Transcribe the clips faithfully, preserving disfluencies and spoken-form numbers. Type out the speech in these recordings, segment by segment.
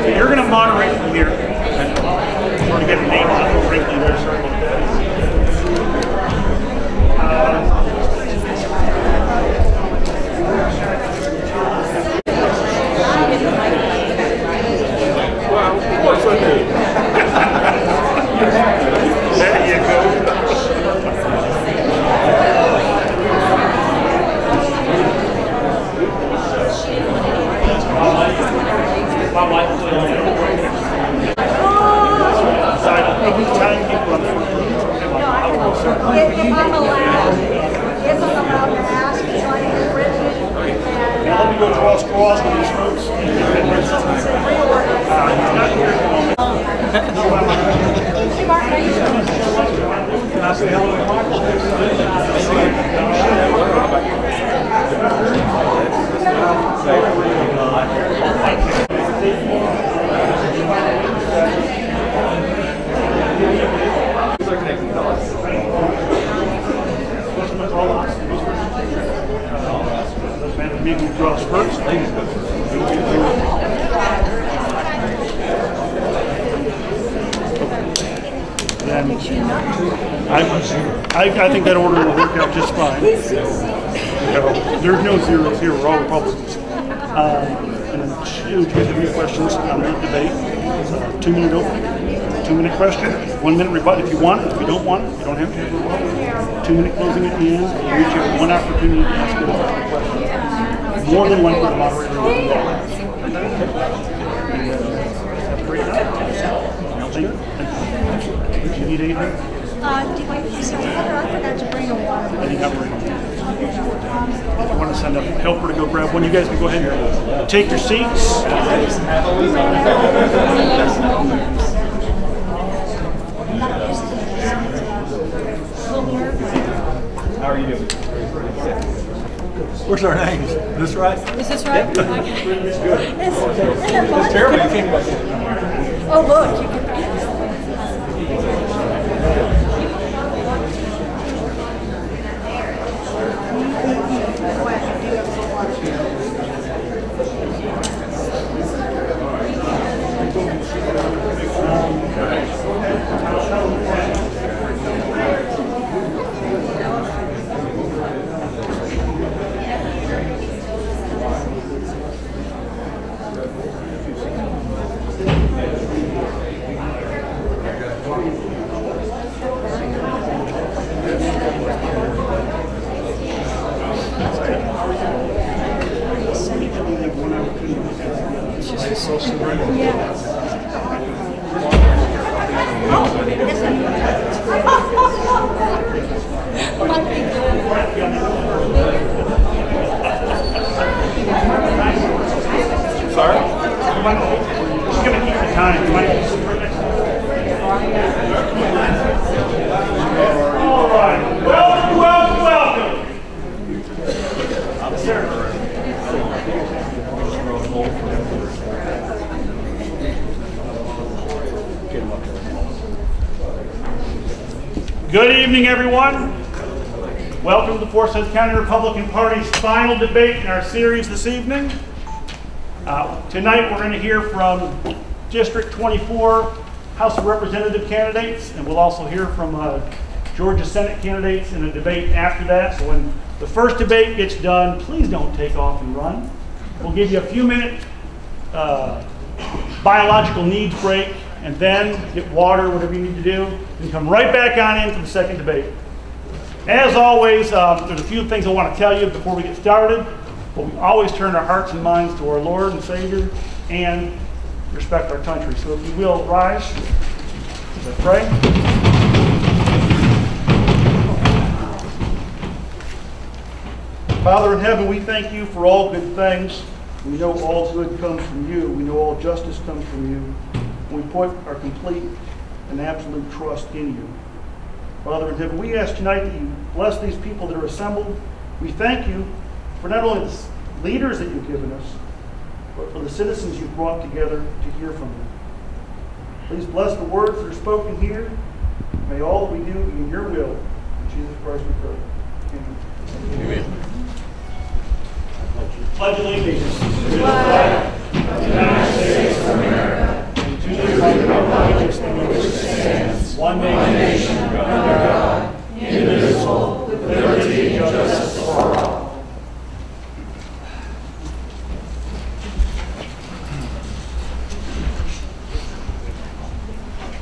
You're going to moderate from here. I'm going to get a name on it wrinkly there. Sorry about that. Uh, well, what's with it? There you go. My wife put on it. If I'm allowed, if I'm allowed to ask, so I can get written. Now let me go cross cross with these folks. Uh, he's not here at the moment. Hey, Mark, how you doing? Can I say hello to Mark? Me who draws first. Then I, I, I think that order will work out just fine. No, there's no zeros here. We're all Republicans. Um, and then two, two to three questions on the debate. Uh, two minute opening, two minute question, one minute rebuttal if you want. If you don't want it, you don't have to have a rebuttal. Two minute closing at the end. You each have one opportunity to ask a question. More than one for the moderator. Do you need anything? Uh, do you say water? I forgot to bring a water. I think I'm ready. If you want to send a helper to go grab one, you guys can go ahead and take your seats. How are you doing? What's our names? Is this right? Is this right? Yeah. Okay. Good. It's, isn't it fun? It's terrible. You can't go. Oh, look. You can, Sorry? Just going to keep the time. You might... All right. Welcome, welcome, welcome. Good evening, everyone. Welcome to the Forsyth County Republican Party's final debate in our series this evening. Uh, tonight we're going to hear from District twenty-four House of Representative candidates, and we'll also hear from uh, Georgia Senate candidates in a debate after that. So when the first debate gets done, please don't take off and run. We'll give you a few minute uh, biological needs break, and then get water, whatever you need to do, and come right back on in for the second debate. As always, um, there's a few things I want to tell you before we get started. But we always turn our hearts and minds to our Lord and Savior and respect our country. So if you will, rise as I pray. Father in heaven, we thank you for all good things. We know all good comes from you. We know all justice comes from you. We put our complete and absolute trust in you. Father in heaven, we ask tonight that you bless these people that are assembled. We thank you for not only the leaders that you've given us, but for the citizens you've brought together to hear from them. Please bless the words that are spoken here. May all that we do be in your will. In Jesus Christ we pray. Amen. Amen. Pledge allegiance to the flag of the United States of America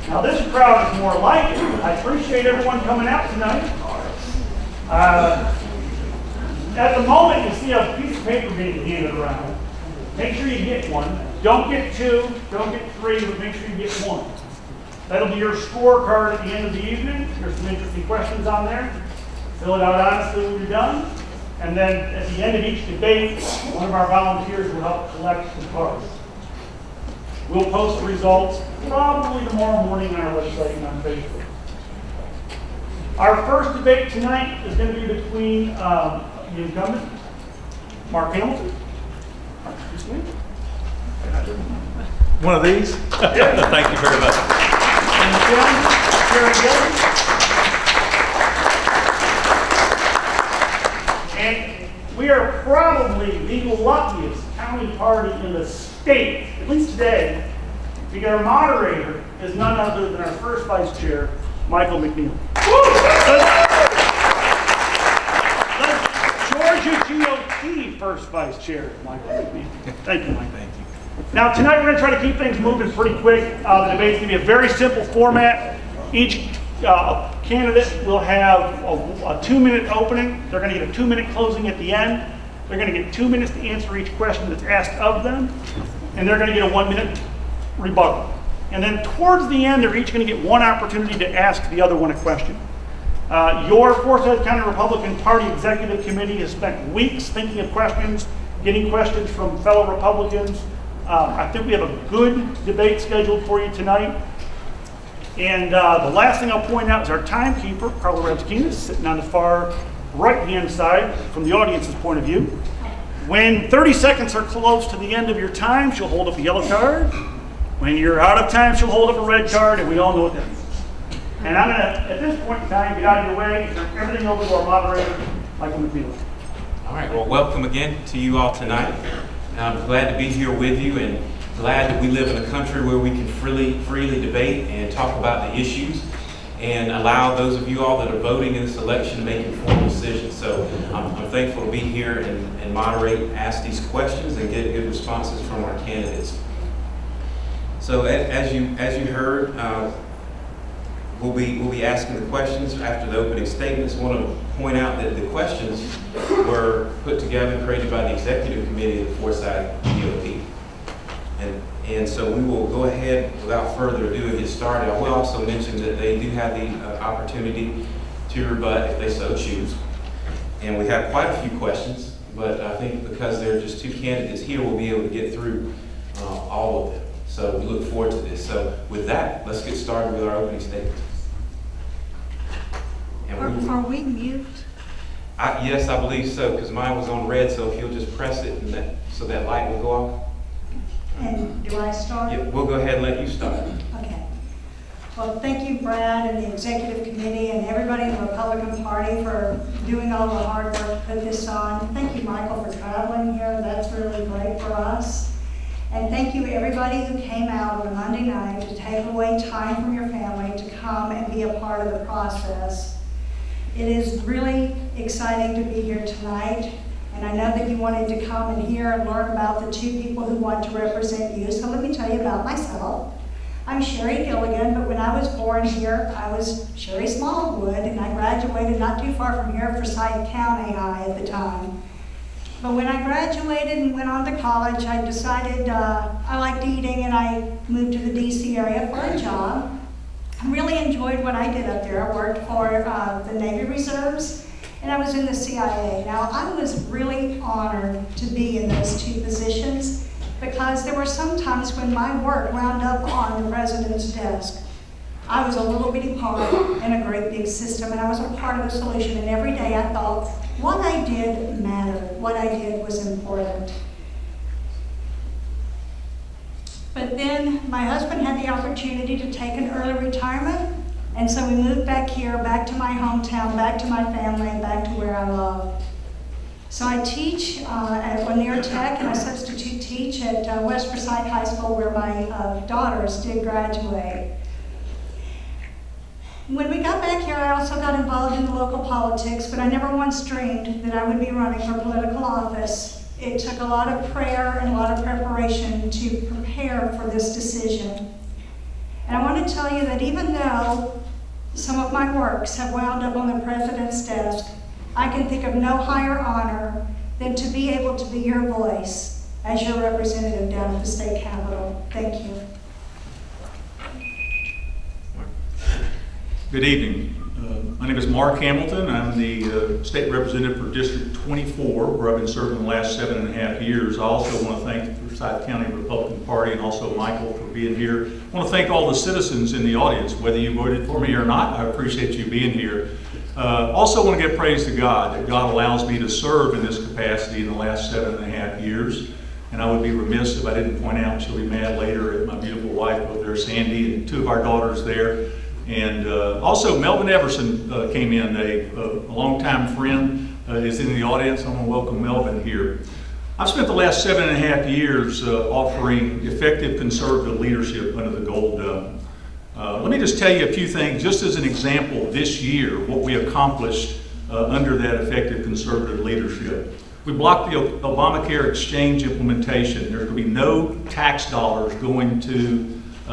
Now this crowd is more like it. I appreciate everyone coming out tonight. Uh, at the moment, you see a piece of paper being handed around. Make sure you get one. Don't get two, don't get three, but make sure you get one. That'll be your scorecard at the end of the evening. There's some interesting questions on there. Fill it out honestly when you're done. And then at the end of each debate, one of our volunteers will help collect the cards. We'll post the results probably tomorrow morning on our website and on Facebook. Our first debate tonight is going to be between um, the incumbent, Mark Hamilton. Mark, excuse me. One of these? Yeah. Thank you very much. And then, Sheri Gilligan. And we are probably the luckiest county party in the state, at least today, because our moderator is none other than our first vice chair, Michael McNeely. Georgia G O T first vice chair, Michael McNeely. Thank you, Mike. Thank you. Now tonight we're going to try to keep things moving pretty quick. Uh, the debate's going to be a very simple format. Each uh, candidate will have a, a two-minute opening. They're going to get a two-minute closing at the end. They're going to get two minutes to answer each question that's asked of them. And they're going to get a one-minute rebuttal. And then towards the end, they're each going to get one opportunity to ask the other one a question. Uh, your Forsyth County Republican Party Executive Committee has spent weeks thinking of questions, getting questions from fellow Republicans. Uh, I think we have a good debate scheduled for you tonight. And uh, the last thing I'll point out is our timekeeper, Carla Rebskina, is sitting on the far right-hand side from the audience's point of view. When thirty seconds are close to the end of your time, she'll hold up a yellow card. When you're out of time, she'll hold up a red card, and we all know what that means. And I'm going to, at this point in time, get out of your way and turn everything over to our moderator, Michael McNeely. All right, well, welcome again to you all tonight. I'm glad to be here with you and glad that we live in a country where we can freely, freely debate and talk about the issues and allow those of you all that are voting in this election to make informed decisions. So I'm, I'm thankful to be here and, and moderate, ask these questions, and get good responses from our candidates. So as you, as you heard, uh, We'll be, we'll be asking the questions after the opening statements. I want to point out that the questions were put together and created by the Executive Committee of the Forsyth D O T. And, and so we will go ahead without further ado and get started. I will also mention that they do have the uh, opportunity to rebut if they so choose. And we have quite a few questions, but I think because there are just two candidates here, we'll be able to get through uh, all of them. So we look forward to this. So with that, let's get started with our opening statements. And Are, we, are we mute? I, yes, I believe so, because mine was on red, so if you'll just press it and that, so that light will go off. And do I start? Yeah, we'll go ahead and let you start. Okay. Well, thank you, Brad, and the Executive Committee, and everybody in the Republican Party for doing all the hard work to put this on. Thank you, Michael, for traveling here. That's really great for us. And thank you, everybody who came out on a Monday night to take away time from your family to come and be a part of the process. It is really exciting to be here tonight, and I know that you wanted to come and hear and learn about the two people who want to represent you. So let me tell you about myself. I'm Sheri Gilligan, but when I was born here, I was Sheri Smallwood, and I graduated not too far from here, Forsyth County High at the time. But when I graduated and went on to college, I decided uh, I liked eating, and I moved to the D C area for a job. I really enjoyed what I did up there. I worked for uh, the Navy Reserves, and I was in the C I A. Now, I was really honored to be in those two positions because there were some times when my work wound up on the president's desk. I was a little bitty part in a great big system, and I was a part of the solution, and every day I thought, what I did mattered. What I did was important. But then my husband had the opportunity to take an early retirement, and so we moved back here, back to my hometown, back to my family, and back to where I love. So I teach uh, at Lanier Tech, and I substitute teach at uh, West Forsyth High School, where my uh, daughters did graduate. When we got back here, I also got involved in the local politics, but I never once dreamed that I would be running for political office. It took a lot of prayer and a lot of preparation to prepare for this decision. And I want to tell you that even though some of my works have wound up on the President's desk, I can think of no higher honor than to be able to be your voice as your representative down at the state capitol. Thank you. Good evening. Uh, my name is Mark Hamilton. I'm the uh, state representative for District twenty-four, where I've been serving the last seven and a half years. I also want to thank the Forsyth County Republican Party and also Michael for being here. I want to thank all the citizens in the audience, whether you voted for me or not. I appreciate you being here. Uh, also want to give praise to God that God allows me to serve in this capacity in the last seven and a half years. And I would be remiss if I didn't point out, she'll be mad later, at my beautiful wife over there, Sandy, and two of our daughters there. And uh, also Melvin Everson uh, came in, a, a longtime friend, uh, is in the audience. I want to welcome Melvin here. I've spent the last seven and a half years uh, offering effective conservative leadership under the gold dome. Uh, let me just tell you a few things, just as an example this year, what we accomplished uh, under that effective conservative leadership. We blocked the Obamacare exchange implementation. There could be no tax dollars going to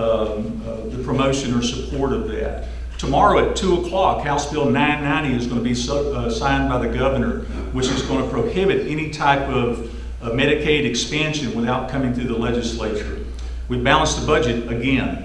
Um, uh, the promotion or support of that. Tomorrow at two o'clock, House Bill nine ninety is going to be so, uh, signed by the governor, which is going to prohibit any type of uh, Medicaid expansion without coming through the legislature. We balanced the budget again.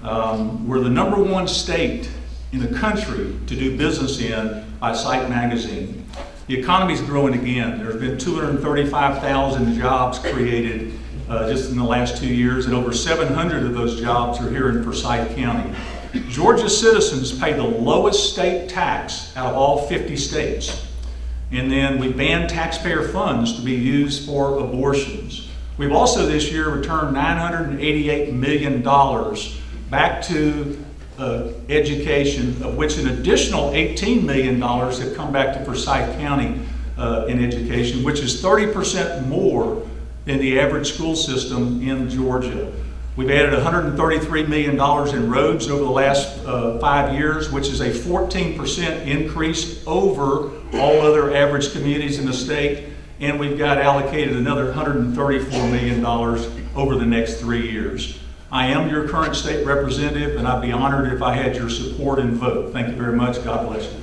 Um, we're the number one state in the country to do business in by Site Magazine. The economy's growing again. There's been two hundred thirty-five thousand jobs created Uh, just in the last two years, and over seven hundred of those jobs are here in Forsyth County. Georgia citizens pay the lowest state tax out of all fifty states. And then we banned taxpayer funds to be used for abortions. We've also this year returned nine hundred eighty-eight million dollars back to uh, education, of which an additional eighteen million dollars have come back to Forsyth County uh, in education, which is thirty percent more in the average school system in Georgia. We've added one hundred thirty-three million dollars in roads over the last uh, five years, which is a fourteen percent increase over all other average communities in the state. And we've got allocated another one hundred thirty-four million dollars over the next three years. I am your current state representative, and I'd be honored if I had your support and vote. Thank you very much. God bless you.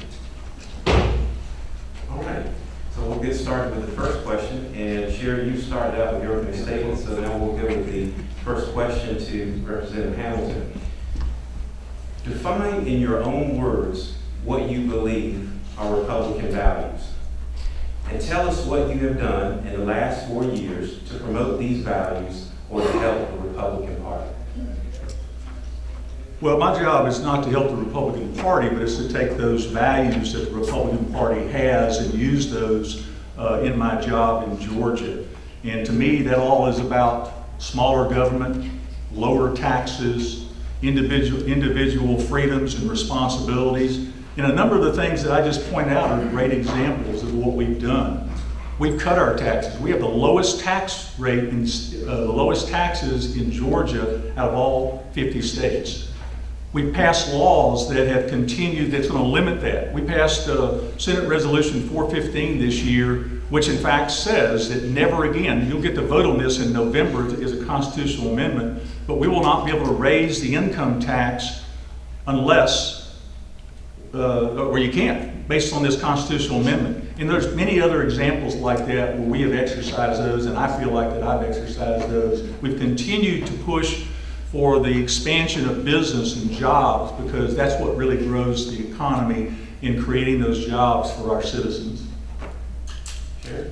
All right. So we'll get started with the first question, and Sheri, you started out with your opening statement, so now we'll go with the first question to Representative Hamilton. Define in your own words what you believe are Republican values, and tell us what you have done in the last four years to promote these values or to help the Republican Party. Well, my job is not to help the Republican Party, but it's to take those values that the Republican Party has and use those uh, in my job in Georgia. And to me, that all is about smaller government, lower taxes, individual, individual freedoms and responsibilities. And a number of the things that I just pointed out are great examples of what we've done. We've cut our taxes. We have the lowest tax rate, in, uh, the lowest taxes in Georgia out of all fifty states. We passed laws that have continued, that's going to limit that. We passed uh, Senate Resolution four fifteen this year, which in fact says that never again, you'll get to vote on this in November as a constitutional amendment, but we will not be able to raise the income tax unless, uh, or you can't, based on this constitutional amendment. And there's many other examples like that where we have exercised those, and I feel like that I've exercised those. We've continued to push for the expansion of business and jobs, because that's what really grows the economy in creating those jobs for our citizens. Sure.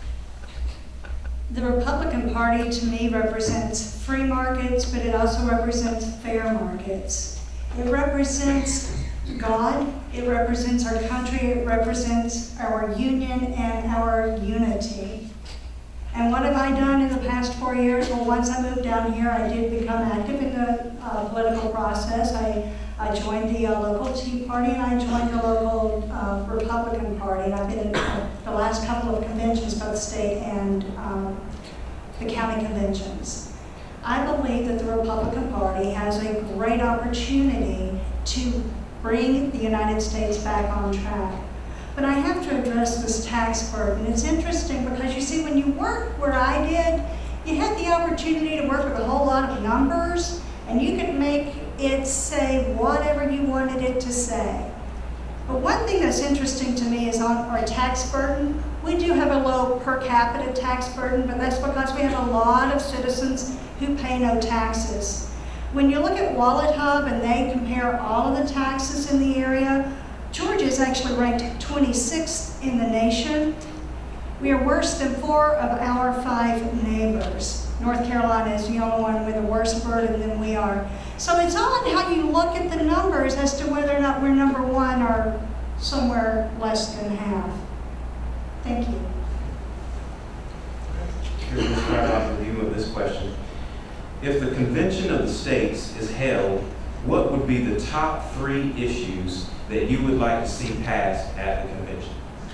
The Republican Party to me represents free markets, but it also represents fair markets. It represents God, it represents our country, it represents our union and our unity. And what have I done in the past four years? Well, once I moved down here, I did become active in the uh, political process. I, I joined the uh, local Tea Party, and I joined the local uh, Republican Party. And I've been at the last couple of conventions, both state and um, the county conventions. I believe that the Republican Party has a great opportunity to bring the United States back on track. But I have to address this tax burden. It's interesting because you see, when you work where I did, you had the opportunity to work with a whole lot of numbers and you could make it say whatever you wanted it to say. But one thing that's interesting to me is on our tax burden. We do have a low per capita tax burden, but that's because we have a lot of citizens who pay no taxes. When you look at Wallet Hub and they compare all of the taxes in the area, Georgia is actually ranked twenty-sixth in the nation. We are worse than four of our five neighbors. North Carolina is the only one with a worse burden than we are. So it's all on how you look at the numbers as to whether or not we're number one or somewhere less than half. Thank you. Here, we'll start off with you of this question. If the Convention of the States is held, what would be the top three issues that you would like to see passed at the convention?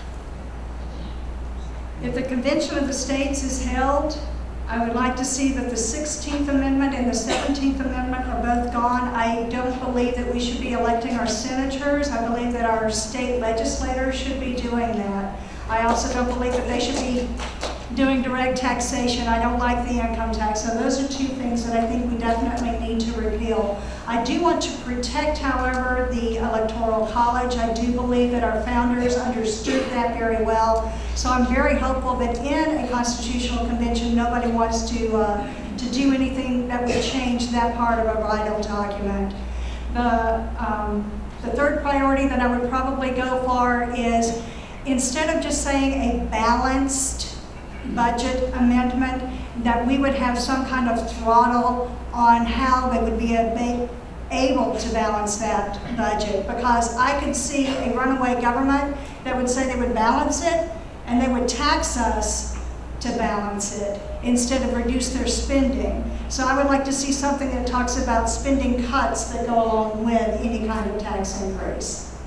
If the Convention of the States is held, I would like to see that the sixteenth Amendment and the seventeenth Amendment are both gone. I don't believe that we should be electing our senators. I believe that our state legislators should be doing that. I also don't believe that they should be doing direct taxation. I don't like the income tax. So those are two things that I think we definitely need to repeal. I do want to protect, however, the Electoral College. I do believe that our founders understood that very well. So I'm very hopeful that in a constitutional convention, nobody wants to, uh, to do anything that would change that part of a vital document. The, um, the third priority that I would probably go for is, instead of just saying a balanced budget amendment, that we would have some kind of throttle on how they would be able to balance that budget. Because I could see a runaway government that would say they would balance it, and they would tax us to balance it instead of reduce their spending. So I would like to see something that talks about spending cuts that go along with any kind of tax increase.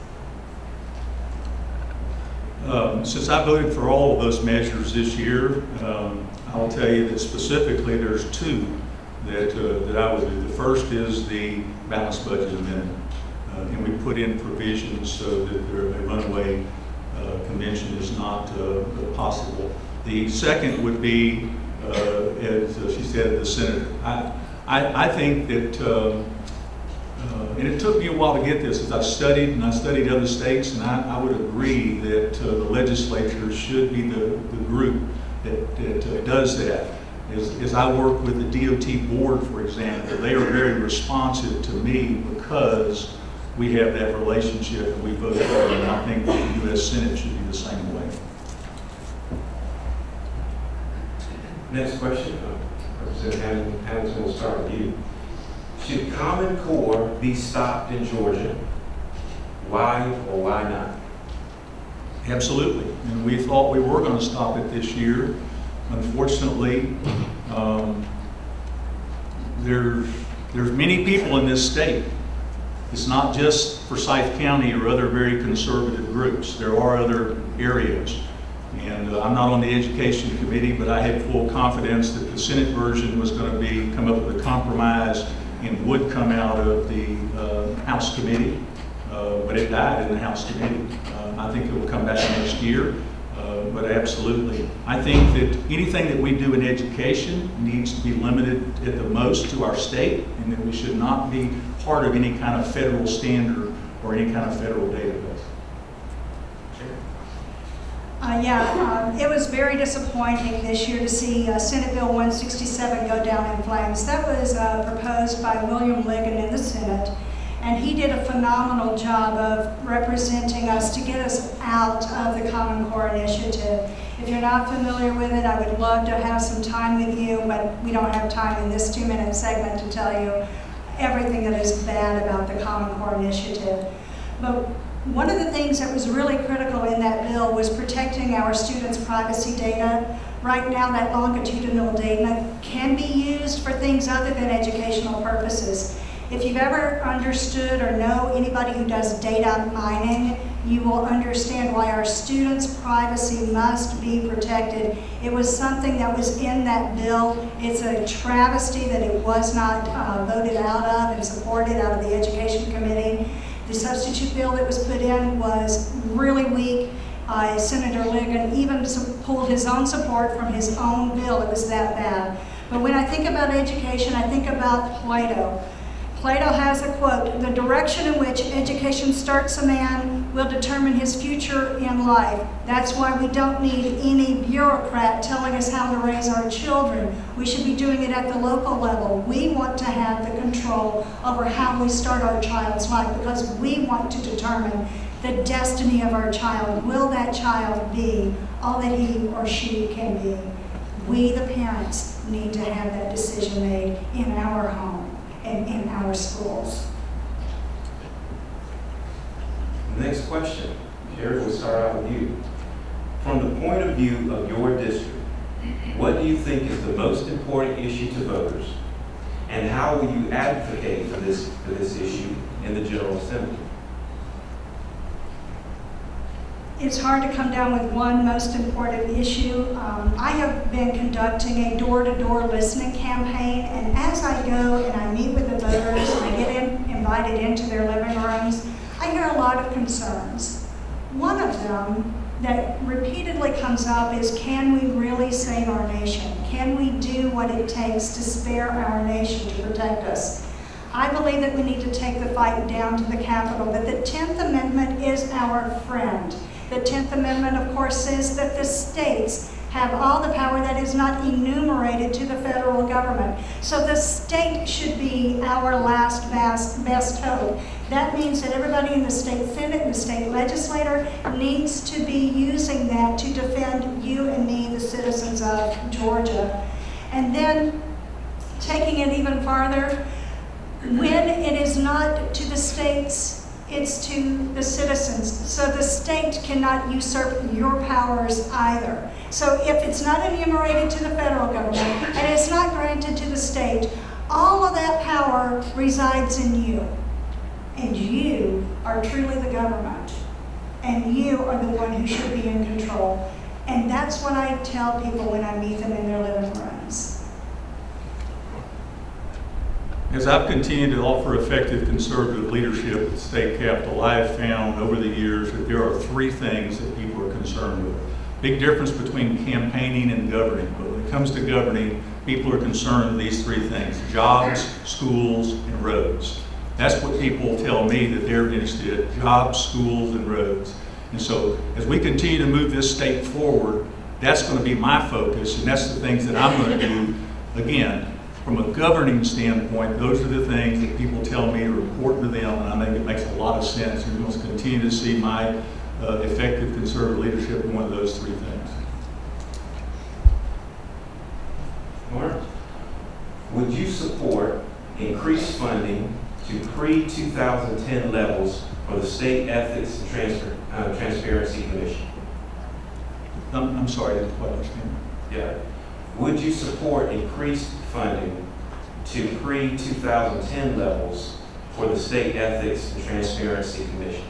Um, since I voted for all of those measures this year, um, I'll tell you that specifically there's two that, uh, that I would do. The first is the balanced budget amendment. Uh, and we put in provisions so that there, a runaway uh, convention is not uh, possible. The second would be, uh, as she said, the Senate. I, I, I think that um, Uh, and it took me a while to get this, as I studied and I studied other states, and I, I would agree that uh, the legislature should be the, the group that, that uh, does that. As, as I work with the D O T board, for example, they are very responsive to me because we have that relationship and we vote for it, and I think the U S Senate should be the same way. Next question, uh, Representative Hamilton, we'll start with you. Should Common Core be stopped in Georgia? Why or why not? Absolutely, and we thought we were going to stop it this year. Unfortunately, um, there's, there's many people in this state. It's not just Forsyth County or other very conservative groups. There are other areas. And uh, I'm not on the Education Committee, but I had full confidence that the Senate version was going to be come up with a compromise and would come out of the uh, House Committee, uh, but it died in the House Committee. Uh, I think it will come back next year, uh, but absolutely. I think that anything that we do in education needs to be limited at the most to our state, and that we should not be part of any kind of federal standard or any kind of federal database. Uh, yeah, um, it was very disappointing this year to see uh, Senate Bill one sixty-seven go down in flames. That was uh, proposed by William Ligon in the Senate, and he did a phenomenal job of representing us to get us out of the Common Core initiative. If you're not familiar with it, I would love to have some time with you, but we don't have time in this two-minute segment to tell you everything that is bad about the Common Core initiative. But one of the things that was really critical in that bill was protecting our students' privacy data. Right now, that longitudinal data can be used for things other than educational purposes. If you've ever understood or know anybody who does data mining, you will understand why our students' privacy must be protected. It was something that was in that bill. It's a travesty that it was not uh, voted out of and supported out of the Education Committee. The substitute bill that was put in was really weak. Uh, Senator Ligon even pulled his own support from his own bill. It was that bad. But when I think about education, I think about Plato. Plato has a quote, "The direction in which education starts a man will determine his future in life." That's why we don't need any bureaucrat telling us how to raise our children. We should be doing it at the local level. We want to have the control over how we start our child's life because we want to determine the destiny of our child. Will that child be all that he or she can be? We, the parents, need to have that decision made in our home and in our schools. Next question. Sheri, we'll start out with you. From the point of view of your district, what do you think is the most important issue to voters, and how will you advocate for this, for this issue in the General Assembly? It's hard to come down with one most important issue. Um, I have been conducting a door-to-door listening campaign, and as I go and I meet with the voters and I get in, invited into their living rooms, I hear a lot of concerns. One of them that repeatedly comes up is, can we really save our nation? Can we do what it takes to spare our nation, to protect us? I believe that we need to take the fight down to the Capitol, that the tenth Amendment is our friend. The tenth Amendment, of course, says that the states have all the power that is not enumerated to the federal government. So the state should be our last best, best hope. That means that everybody in the state Senate and the state legislature needs to be using that to defend you and me, the citizens of Georgia. And then taking it even farther, when it is not to the states, it's to the citizens. So the state cannot usurp your powers either. So if it's not enumerated to the federal government and it's not granted to the state, all of that power resides in you. And you are truly the government. And you are the one who should be in control. And that's what I tell people when I meet them in their living rooms. As I've continued to offer effective conservative leadership at the state capitol, I have found over the years that there are three things that people are concerned with. Big difference between campaigning and governing, but when it comes to governing, people are concerned with these three things: jobs, schools, and roads. That's what people tell me that they're interested in: jobs, schools, and roads. And so as we continue to move this state forward, that's going to be my focus, and that's the things that I'm going to do. Again, from a governing standpoint, those are the things that people tell me are important to them, and I think it makes a lot of sense. And we must continue to see my uh, effective conservative leadership in one of those three things. Mark, would you support increased funding to pre two thousand ten levels for the State Ethics and Transfer, uh, Transparency Commission? I'm, I'm sorry, I didn't quite understand. Yeah. Would you support increased funding to pre two thousand ten levels for the State Ethics and Transparency Commission?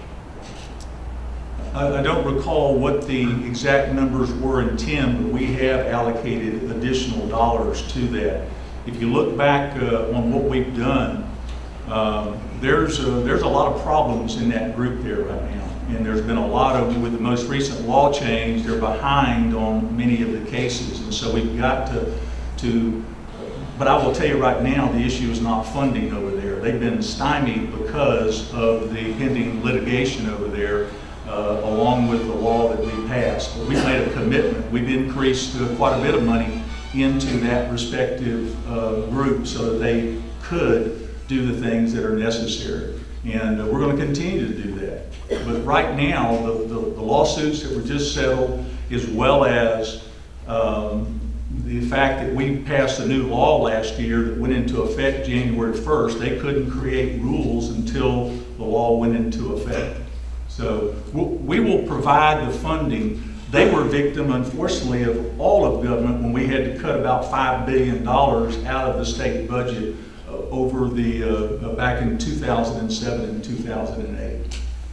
I, I don't recall what the exact numbers were in ten, but we have allocated additional dollars to that. If you look back uh, on what we've done, um, there's, a, there's a lot of problems in that group there right now. And there's been a lot of, with the most recent law change, they're behind on many of the cases. And so we've got to, to, but I will tell you right now, the issue is not funding over there. They've been stymied because of the pending litigation over there, uh, along with the law that we passed. But we've made a commitment. We've increased uh, quite a bit of money into that respective uh, group so that they could do the things that are necessary. And uh, we're going to continue to do that. But right now, the, the, the lawsuits that were just settled, as well as um, the fact that we passed a new law last year that went into effect January first, they couldn't create rules until the law went into effect. So we will provide the funding. They were victim, unfortunately, of all of government when we had to cut about five billion dollars out of the state budget uh, over the, uh, back in two thousand seven and two thousand eight.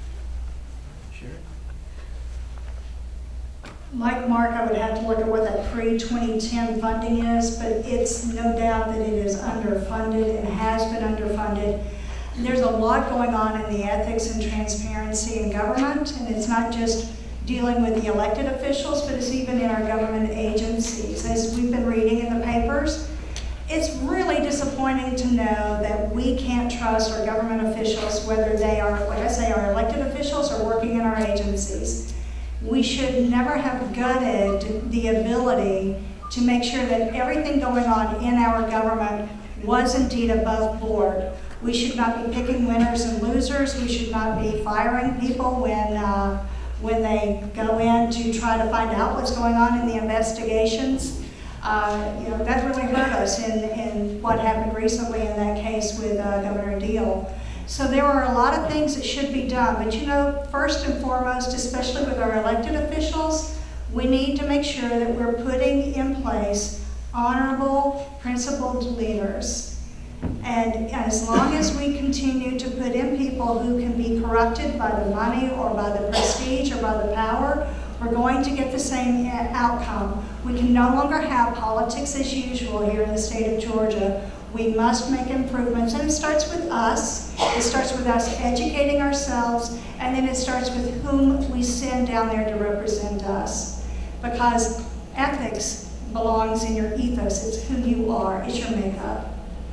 Like Mark, I would have to look at what that pre twenty ten funding is, but it's no doubt that it is underfunded and has been underfunded. And there's a lot going on in the ethics and transparency in government, and it's not just dealing with the elected officials, but it's even in our government agencies. As we've been reading in the papers, it's really disappointing to know that we can't trust trust our government officials, whether they are, like I say, our elected officials or working in our agencies. We should never have gutted the ability to make sure that everything going on in our government was indeed above board. We should not be picking winners and losers. We should not be firing people when, uh, when they go in to try to find out what's going on in the investigations. Uh, you know, that really hurt us in, in what happened recently in that case with uh, Governor Nydeo. So there are a lot of things that should be done, but you know, first and foremost, especially with our elected officials, we need to make sure that we're putting in place honorable, principled leaders. And as long as we continue to put in people who can be corrupted by the money or by the prestige or by the power, we're going to get the same outcome. We can no longer have politics as usual here in the state of Georgia. We must make improvements, and it starts with us. It starts with us educating ourselves, and then it starts with whom we send down there to represent us. Because ethics belongs in your ethos. It's who you are. It's your makeup.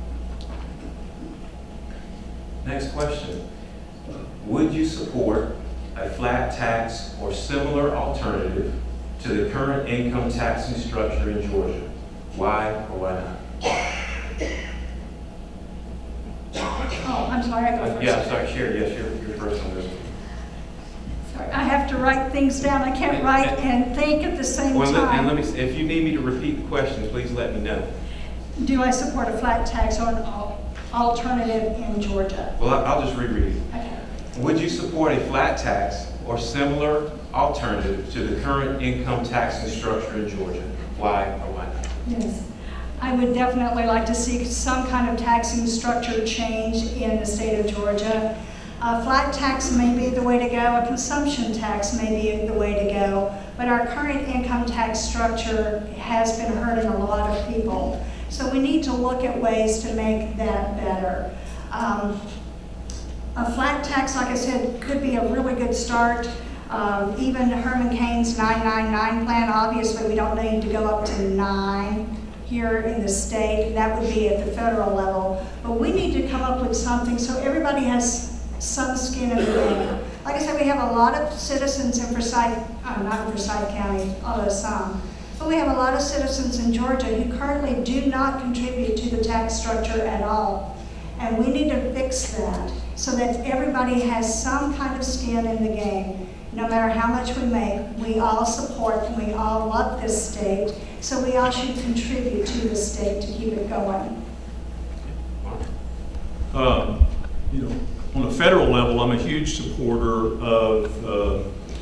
Next question. Would you support a flat tax or similar alternative to the current income taxing structure in Georgia? Why or why not? Oh, I'm sorry, I go Uh, first. yeah, sorry, Sheri, yes, you're, you're first on this one. Sorry, I have to write things down. I can't write and think at the same Well, let, and let time. me, if you need me to repeat the question, please let me know. Do I support a flat tax or an al- alternative in Georgia? Well, I- I'll just reread it. Okay. Would you support a flat tax or similar alternative to the current income taxing structure in Georgia? Why or why not? Yes. I would definitely like to see some kind of taxing structure change in the state of Georgia. A flat tax may be the way to go, a consumption tax may be the way to go, but our current income tax structure has been hurting a lot of people. So we need to look at ways to make that better. Um, a flat tax, like I said, could be a really good start. Um, even Herman Cain's nine nine nine plan, obviously we don't need to go up to nine here in the state. That would be at the federal level. But we need to come up with something so everybody has some skin in the game. Like I said, we have a lot of citizens in Forsyth, uh, not in Forsyth County, although some, but we have a lot of citizens in Georgia who currently do not contribute to the tax structure at all. And we need to fix that so that everybody has some kind of skin in the game. No matter how much we make, we all support and we all love this state, so we all should contribute to the state to keep it going. Uh, you know, on a federal level, I'm a huge supporter of uh,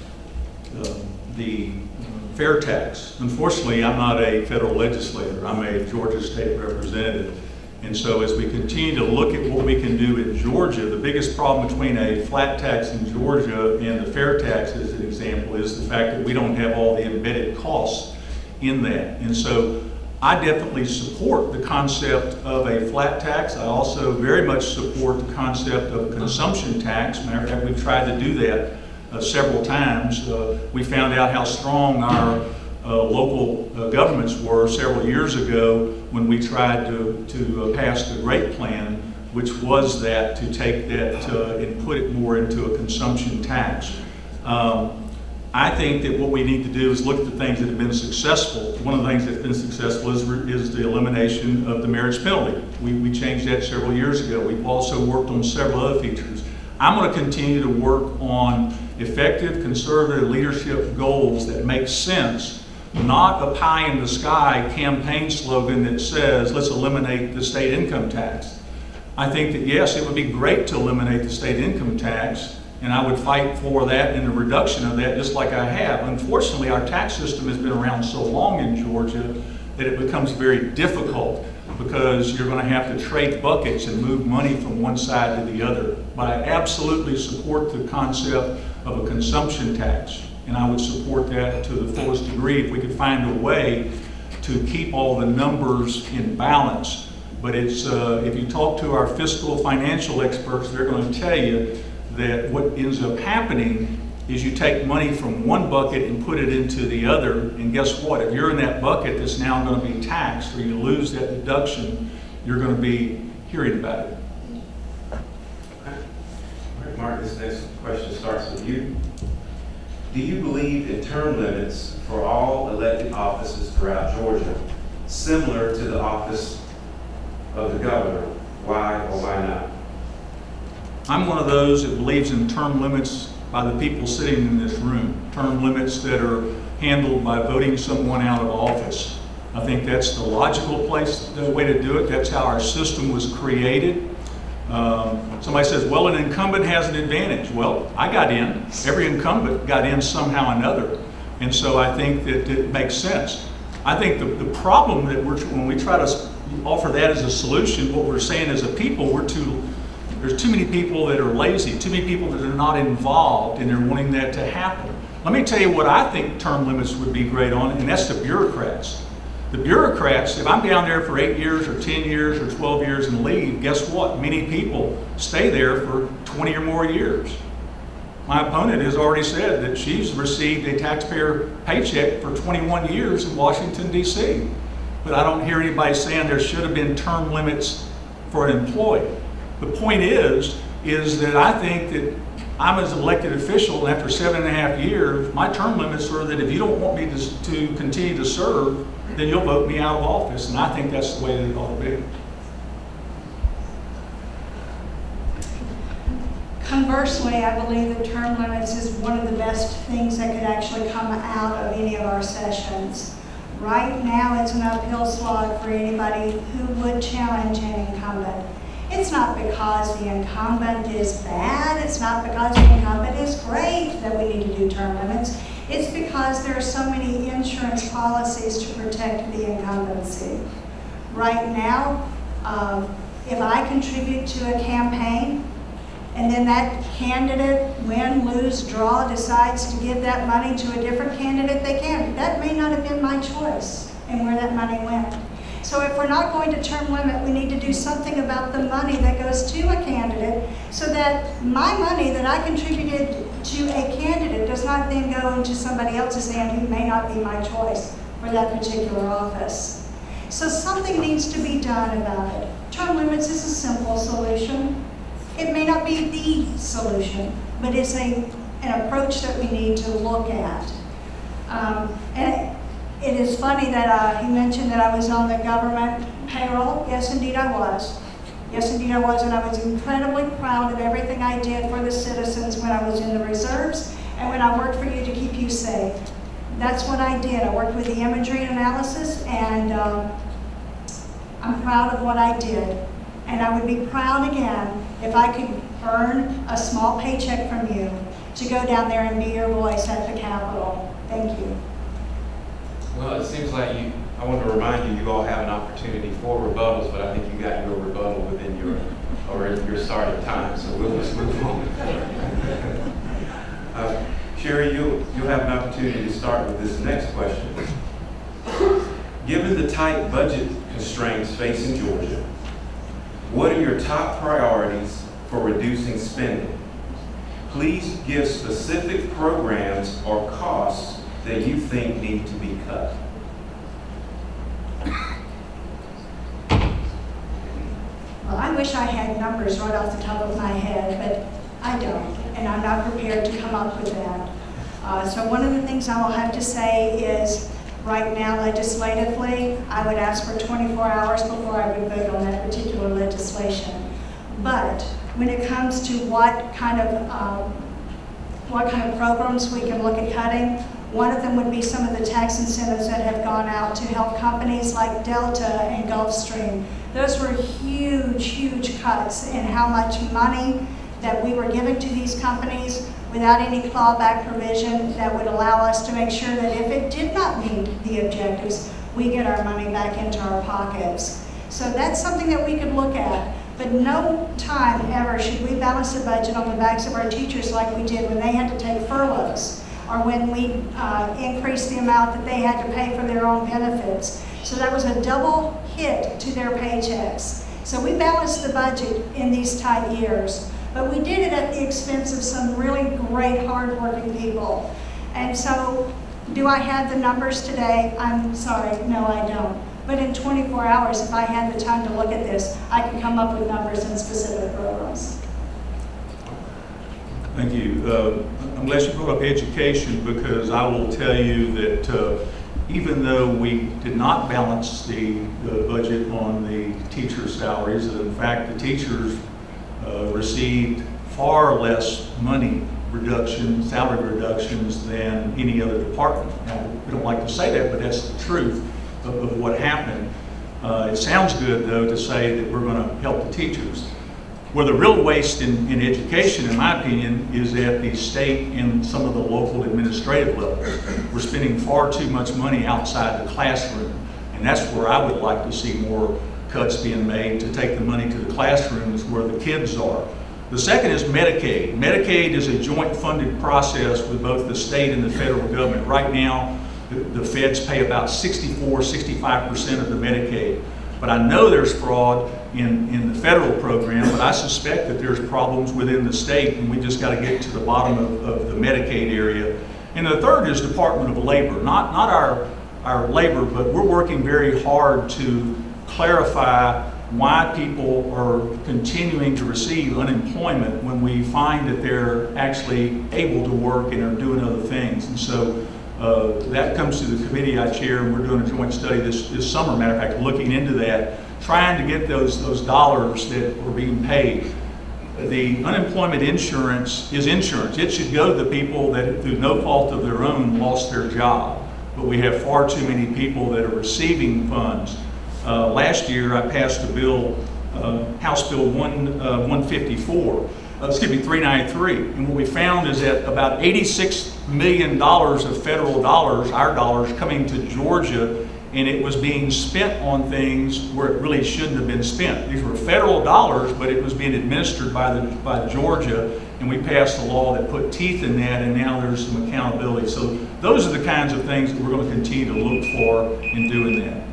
uh, the fair tax. Unfortunately, I'm not a federal legislator. I'm a Georgia state representative. And so as we continue to look at what we can do in Georgia, the biggest problem between a flat tax in Georgia and the fair tax, as an example, is the fact that we don't have all the embedded costs in that. And so I definitely support the concept of a flat tax. I also very much support the concept of a consumption tax. Matter of fact, we've tried to do that uh, several times. Uh, we found out how strong our Uh, local uh, governments were several years ago when we tried to, to uh, pass the GREAT plan, which was that to take that uh, and put it more into a consumption tax. Um, I think that what we need to do is look at the things that have been successful. One of the things that's been successful is, is the elimination of the marriage penalty. We, we changed that several years ago. We've also worked on several other features. I'm going to continue to work on effective conservative leadership goals that make sense, not a pie in the sky campaign slogan that says, let's eliminate the state income tax. I think that yes, it would be great to eliminate the state income tax, and I would fight for that and the reduction of that just like I have. Unfortunately, our tax system has been around so long in Georgia that it becomes very difficult because you're going to have to trade buckets and move money from one side to the other. But I absolutely support the concept of a consumption tax. And I would support that to the fullest degree if we could find a way to keep all the numbers in balance. But it's, uh, if you talk to our fiscal financial experts, they're going to tell you that what ends up happening is you take money from one bucket and put it into the other, and guess what? If you're in that bucket that's now going to be taxed or you lose that deduction, you're going to be hearing about it. do you believe in term limits for all elected offices throughout Georgia, similar to the office of the governor? Why or why not? I'm one of those that believes in term limits by the people sitting in this room, term limits that are handled by voting someone out of office. I think that's the logical place, the way to do it. That's how our system was created. Um, somebody says, well, an incumbent has an advantage. Well, I got in. Every incumbent got in somehow or another. And so I think that it makes sense. I think the, the problem that we're, when we try to offer that as a solution, what we're saying as a people, we're too, there's too many people that are lazy, too many people that are not involved, and they're wanting that to happen. Let me tell you what I think term limits would be great on, and that's the bureaucrats. The bureaucrats, if I'm down there for eight years or ten years or twelve years and leave, guess what? Many people stay there for twenty or more years. My opponent has already said that she's received a taxpayer paycheck for twenty-one years in Washington, D C But I don't hear anybody saying there should have been term limits for an employee. The point is, is that I think that I'm as an elected official, and after seven and a half years, my term limits are that if you don't want me to, to continue to serve, then you'll vote me out of office, and I think that's the way that it ought to be. Conversely, I believe that term limits is one of the best things that could actually come out of any of our sessions. Right now, it's an uphill slog for anybody who would challenge an incumbent. It's not because the incumbent is bad, it's not because the incumbent is great that we need to do term limits. It's because there are so many insurance policies to protect the incumbency. Right now, um, if I contribute to a campaign, and then that candidate, win, lose, draw, decides to give that money to a different candidate, they can. That may not have been my choice and where that money went. So if we're not going to term limit, we need to do something about the money that goes to a candidate so that my money that I contributed to a candidate does not then go into somebody else's hand who may not be my choice for that particular office. So something needs to be done about it. Term limits is a simple solution. It may not be the solution, but it's a, an approach that we need to look at. Um, and it, it is funny that uh, he mentioned that I was on the government payroll. Yes, indeed I was. Yes, indeed I was, and I was incredibly proud of everything I did for the citizens when I was in the reserves and when I worked for you to keep you safe. That's what I did. I worked with the imagery analysis, and um, I'm proud of what I did. And I would be proud again if I could earn a small paycheck from you to go down there and be your voice at the Capitol. Thank you. Well, it seems like you, I want to remind you, you all have an opportunity for rebuttals, but I think you got your rebuttal within your, or your starting time, so we'll just move on. uh, Sheri, you'll, you'll have an opportunity to start with this next question. Given the tight budget constraints facing Georgia, what are your top priorities for reducing spending? Please give specific programs or costs that you think need to be cut. Well, I wish I had numbers right off the top of my head, but I don't, and I'm not prepared to come up with that. Uh, so one of the things I will have to say is, right now, legislatively, I would ask for twenty-four hours before I would vote on that particular legislation. But when it comes to what kind of um, what kind of programs we can look at cutting, one of them would be some of the tax incentives that have gone out to help companies like Delta and Gulfstream. Those were huge, huge cuts in how much money that we were giving to these companies without any clawback provision that would allow us to make sure that if it did not meet the objectives, we get our money back into our pockets. So that's something that we could look at. But no time ever should we balance the budget on the backs of our teachers like we did when they had to take furloughs, or when we uh, increased the amount that they had to pay for their own benefits. So that was a double hit to their paychecks. So we balanced the budget in these tight years. But we did it at the expense of some really great, hard-working people. And so, do I have the numbers today? I'm sorry, no, I don't. But in twenty-four hours, if I had the time to look at this, I could come up with numbers and specific programs. Thank you. Uh, I'm glad you brought up education, because I will tell you that uh, even though we did not balance the, the budget on the teacher salaries, in fact the teachers uh, received far less money reduction, salary reductions than any other department. Now, we don't like to say that, but that's the truth of, of what happened. Uh, it sounds good, though, to say that we're going to help the teachers. Where the real waste in, in education, in my opinion, is at the state and some of the local administrative levels. We're spending far too much money outside the classroom, and that's where I would like to see more cuts being made, to take the money to the classrooms where the kids are. The second is Medicaid. Medicaid is a joint funded process with both the state and the federal government. Right now, the, the feds pay about sixty-four, sixty-five percent of the Medicaid. But I know there's fraud in, in the federal program, but I suspect that there's problems within the state, and we just got to get to the bottom of, of the Medicaid area. And the third is Department of Labor. Not, not our, our labor, but we're working very hard to clarify why people are continuing to receive unemployment when we find that they're actually able to work and are doing other things. And so uh, that comes to the committee I chair, and we're doing a joint study this, this summer, matter of fact, looking into that, trying to get those, those dollars that are being paid. The unemployment insurance is insurance. It should go to the people that, through no fault of their own, lost their job. But we have far too many people that are receiving funds. Uh, last year, I passed a bill, uh, House Bill one, uh, one fifty-four, uh, excuse me, three ninety-three. And what we found is that about eighty-six million dollars of federal dollars, our dollars, coming to Georgia, and it was being spent on things where it really shouldn't have been spent. These were federal dollars, but it was being administered by, the, by Georgia, and we passed a law that put teeth in that, and now there's some accountability. So those are the kinds of things that we're going to continue to look for in doing that.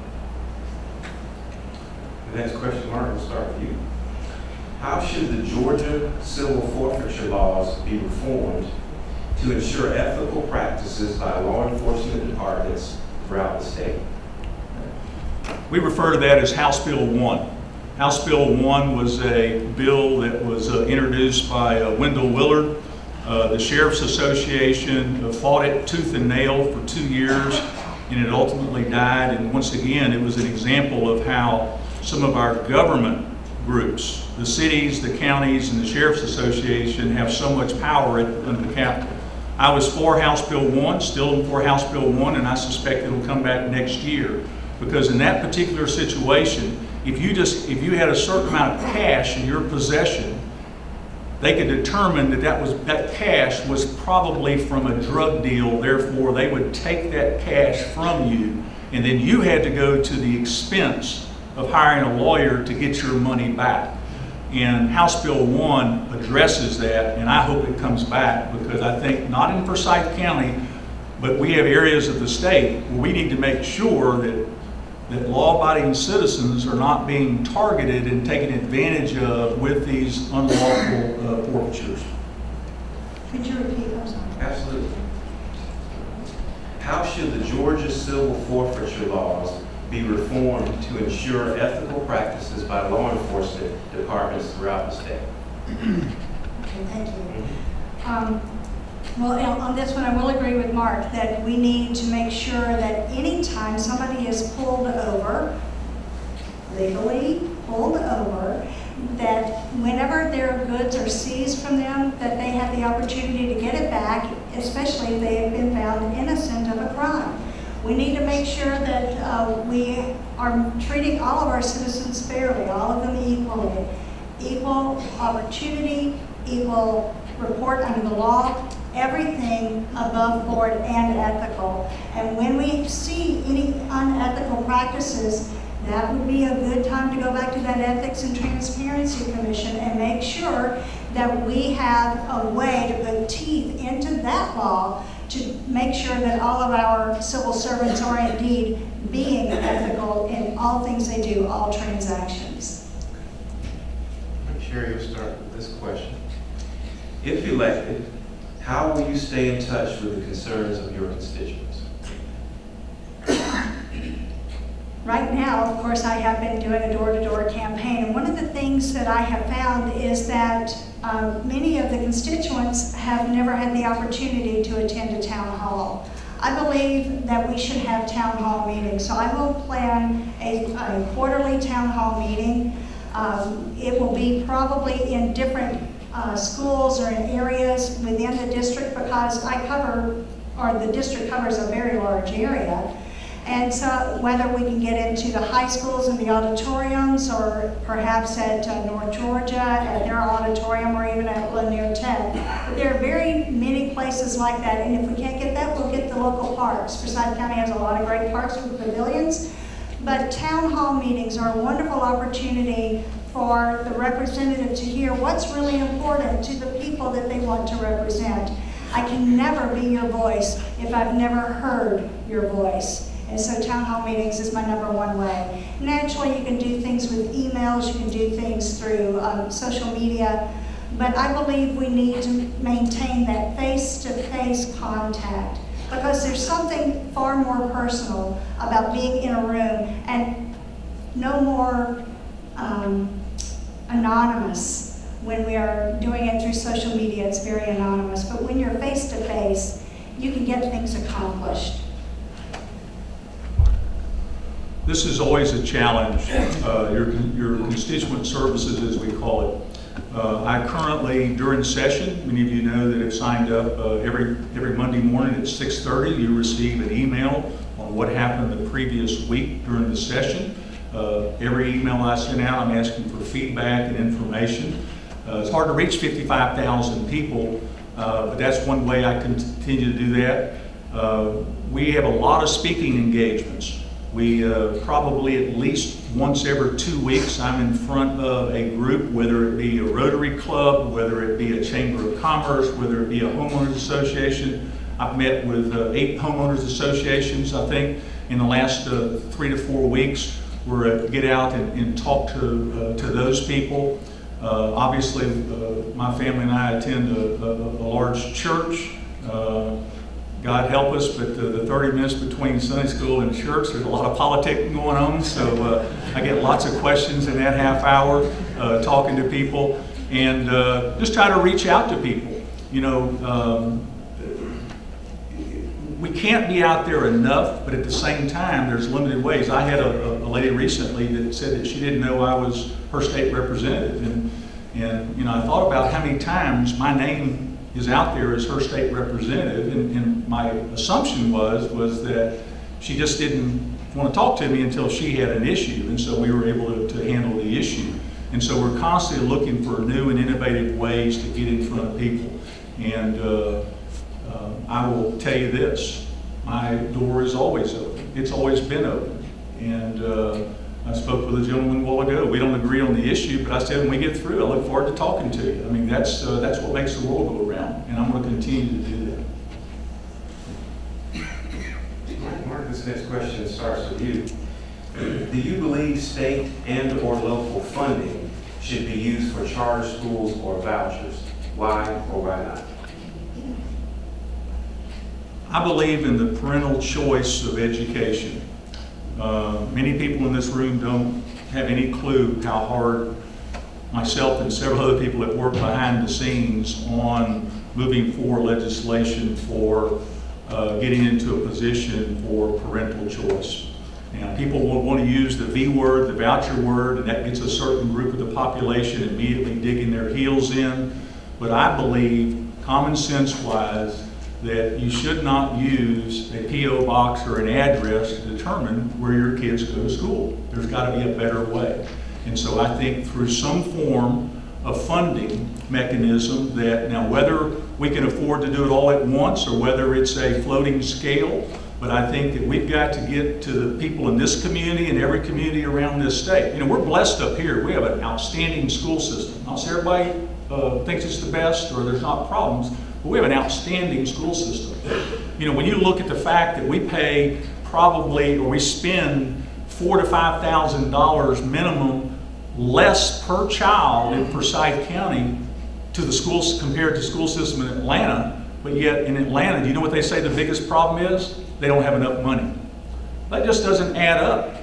The next question, Mark, we'll start with you. How should the Georgia civil forfeiture laws be reformed to ensure ethical practices by law enforcement departments throughout the state? We refer to that as House Bill one. House Bill one was a bill that was uh, introduced by uh, Wendell Willard. Uh, the Sheriff's Association uh, fought it tooth and nail for two years, and it ultimately died. And once again, it was an example of how some of our government groups, the cities, the counties, and the Sheriff's Association have so much power at, under the Capitol. I was for House Bill one, still for House Bill one, and I suspect it'll come back next year. Because in that particular situation, if you just, if you had a certain amount of cash in your possession, they could determine that that, was, that cash was probably from a drug deal, therefore they would take that cash from you, and then you had to go to the expense of hiring a lawyer to get your money back. And House Bill one addresses that, and I hope it comes back, because I think not in Forsyth County, but we have areas of the state where we need to make sure that, that law-abiding citizens are not being targeted and taken advantage of with these unlawful uh, forfeitures. Could you repeat? I'm sorry. Absolutely. How should the Georgia civil forfeiture laws be reformed to ensure ethical practices by law enforcement departments throughout the state? Okay, thank you. Um, well, you know, on this one, I will agree with Mark that we need to make sure that anytime somebody is pulled over, legally pulled over, that whenever their goods are seized from them, that they have the opportunity to get it back, especially if they have been found innocent of a crime. We need to make sure that uh, we are treating all of our citizens fairly, all of them equally. Equal opportunity, equal report under the law, everything above board and ethical. And when we see any unethical practices, that would be a good time to go back to that Ethics and Transparency Commission and make sure that we have a way to put teeth into that law to make sure that all of our civil servants are indeed being ethical in all things they do, all transactions. Sheri, we'll start with this question. If elected, how will you stay in touch with the concerns of your constituents? right now, of course, I have been doing a door-to-door campaign, and one of the things that I have found is that um, many of the constituents have never had the opportunity to attend a town hall. I believe that we should have town hall meetings, so I will plan a, a quarterly town hall meeting. Um, it will be probably in different uh, schools or in areas within the district, because I cover, or the district covers a very large area. And so whether we can get into the high schools and the auditoriums, or perhaps at uh, North Georgia at their auditorium, or even at Lanier Tech. But there are very many places like that, and if we can't get that, we'll get the local parks. Forsyth County has a lot of great parks with pavilions, but town hall meetings are a wonderful opportunity for the representative to hear what's really important to the people that they want to represent. I can never be your voice if I've never heard your voice. And so town hall meetings is my number one way. Naturally, you can do things with emails, you can do things through um, social media, but I believe we need to maintain that face-to-face contact, because there's something far more personal about being in a room, and no more um, anonymous. When we are doing it through social media, it's very anonymous, but when you're face-to-face, you can get things accomplished. This is always a challenge, uh, your, your constituent services, as we call it. Uh, I currently, during session, many of you know that have signed up, uh, every, every Monday morning at six thirty, you receive an email on what happened the previous week during the session. Uh, every email I send out, I'm asking for feedback and information. Uh, it's hard to reach fifty-five thousand people, uh, but that's one way I continue to do that. Uh, we have a lot of speaking engagements. We uh, probably at least once every two weeks I'm in front of a group, whether it be a Rotary Club, whether it be a Chamber of Commerce, whether it be a homeowners association. I've met with uh, eight homeowners associations, I think, in the last uh, three to four weeks. We're uh, get out and, and talk to, uh, to those people. Uh, obviously, uh, my family and I attend a, a, a large church. Uh, God help us, but the, the thirty minutes between Sunday school and church, there's a lot of politicking going on, so uh, I get lots of questions in that half hour uh, talking to people, and uh, just try to reach out to people. You know, um, we can't be out there enough, but at the same time, there's limited ways. I had a, a lady recently that said that she didn't know I was her state representative, and, and you know, I thought about how many times my name is out there as her state representative, and, and my assumption was was that she just didn't want to talk to me until she had an issue, and so we were able to, to handle the issue. And so we're constantly looking for new and innovative ways to get in front of people. And uh, uh, I will tell you this, my door is always open. It's always been open. And uh, I spoke with a gentleman a while ago. We don't agree on the issue, but I said when we get through, I look forward to talking to you. I mean, that's uh, that's what makes the world go around, and I'm going to continue to do that. Mark, this next question starts with you. Do you believe state and or local funding should be used for charter schools or vouchers? Why or why not? I believe in the parental choice of education. Uh, many people in this room don't have any clue how hard myself and several other people have worked behind the scenes on moving forward legislation for uh, getting into a position for parental choice. Now, people will want to use the V word, the voucher word, and that gets a certain group of the population immediately digging their heels in. But I believe, common sense-wise, that you should not use a P O box or an address to determine where your kids go to school. There's got to be a better way. And so I think through some form of funding mechanism that, now whether we can afford to do it all at once or whether it's a floating scale, but I think that we've got to get to the people in this community and every community around this state. You know, we're blessed up here. We have an outstanding school system. Not so everybody uh, thinks it's the best or there's not problems, but we have an outstanding school system. You know, when you look at the fact that we pay probably, or we spend four to five thousand dollars minimum less per child in Forsyth County to the schools compared to school system in Atlanta, but yet in Atlanta, do you know what they say the biggest problem is? They don't have enough money. That just doesn't add up.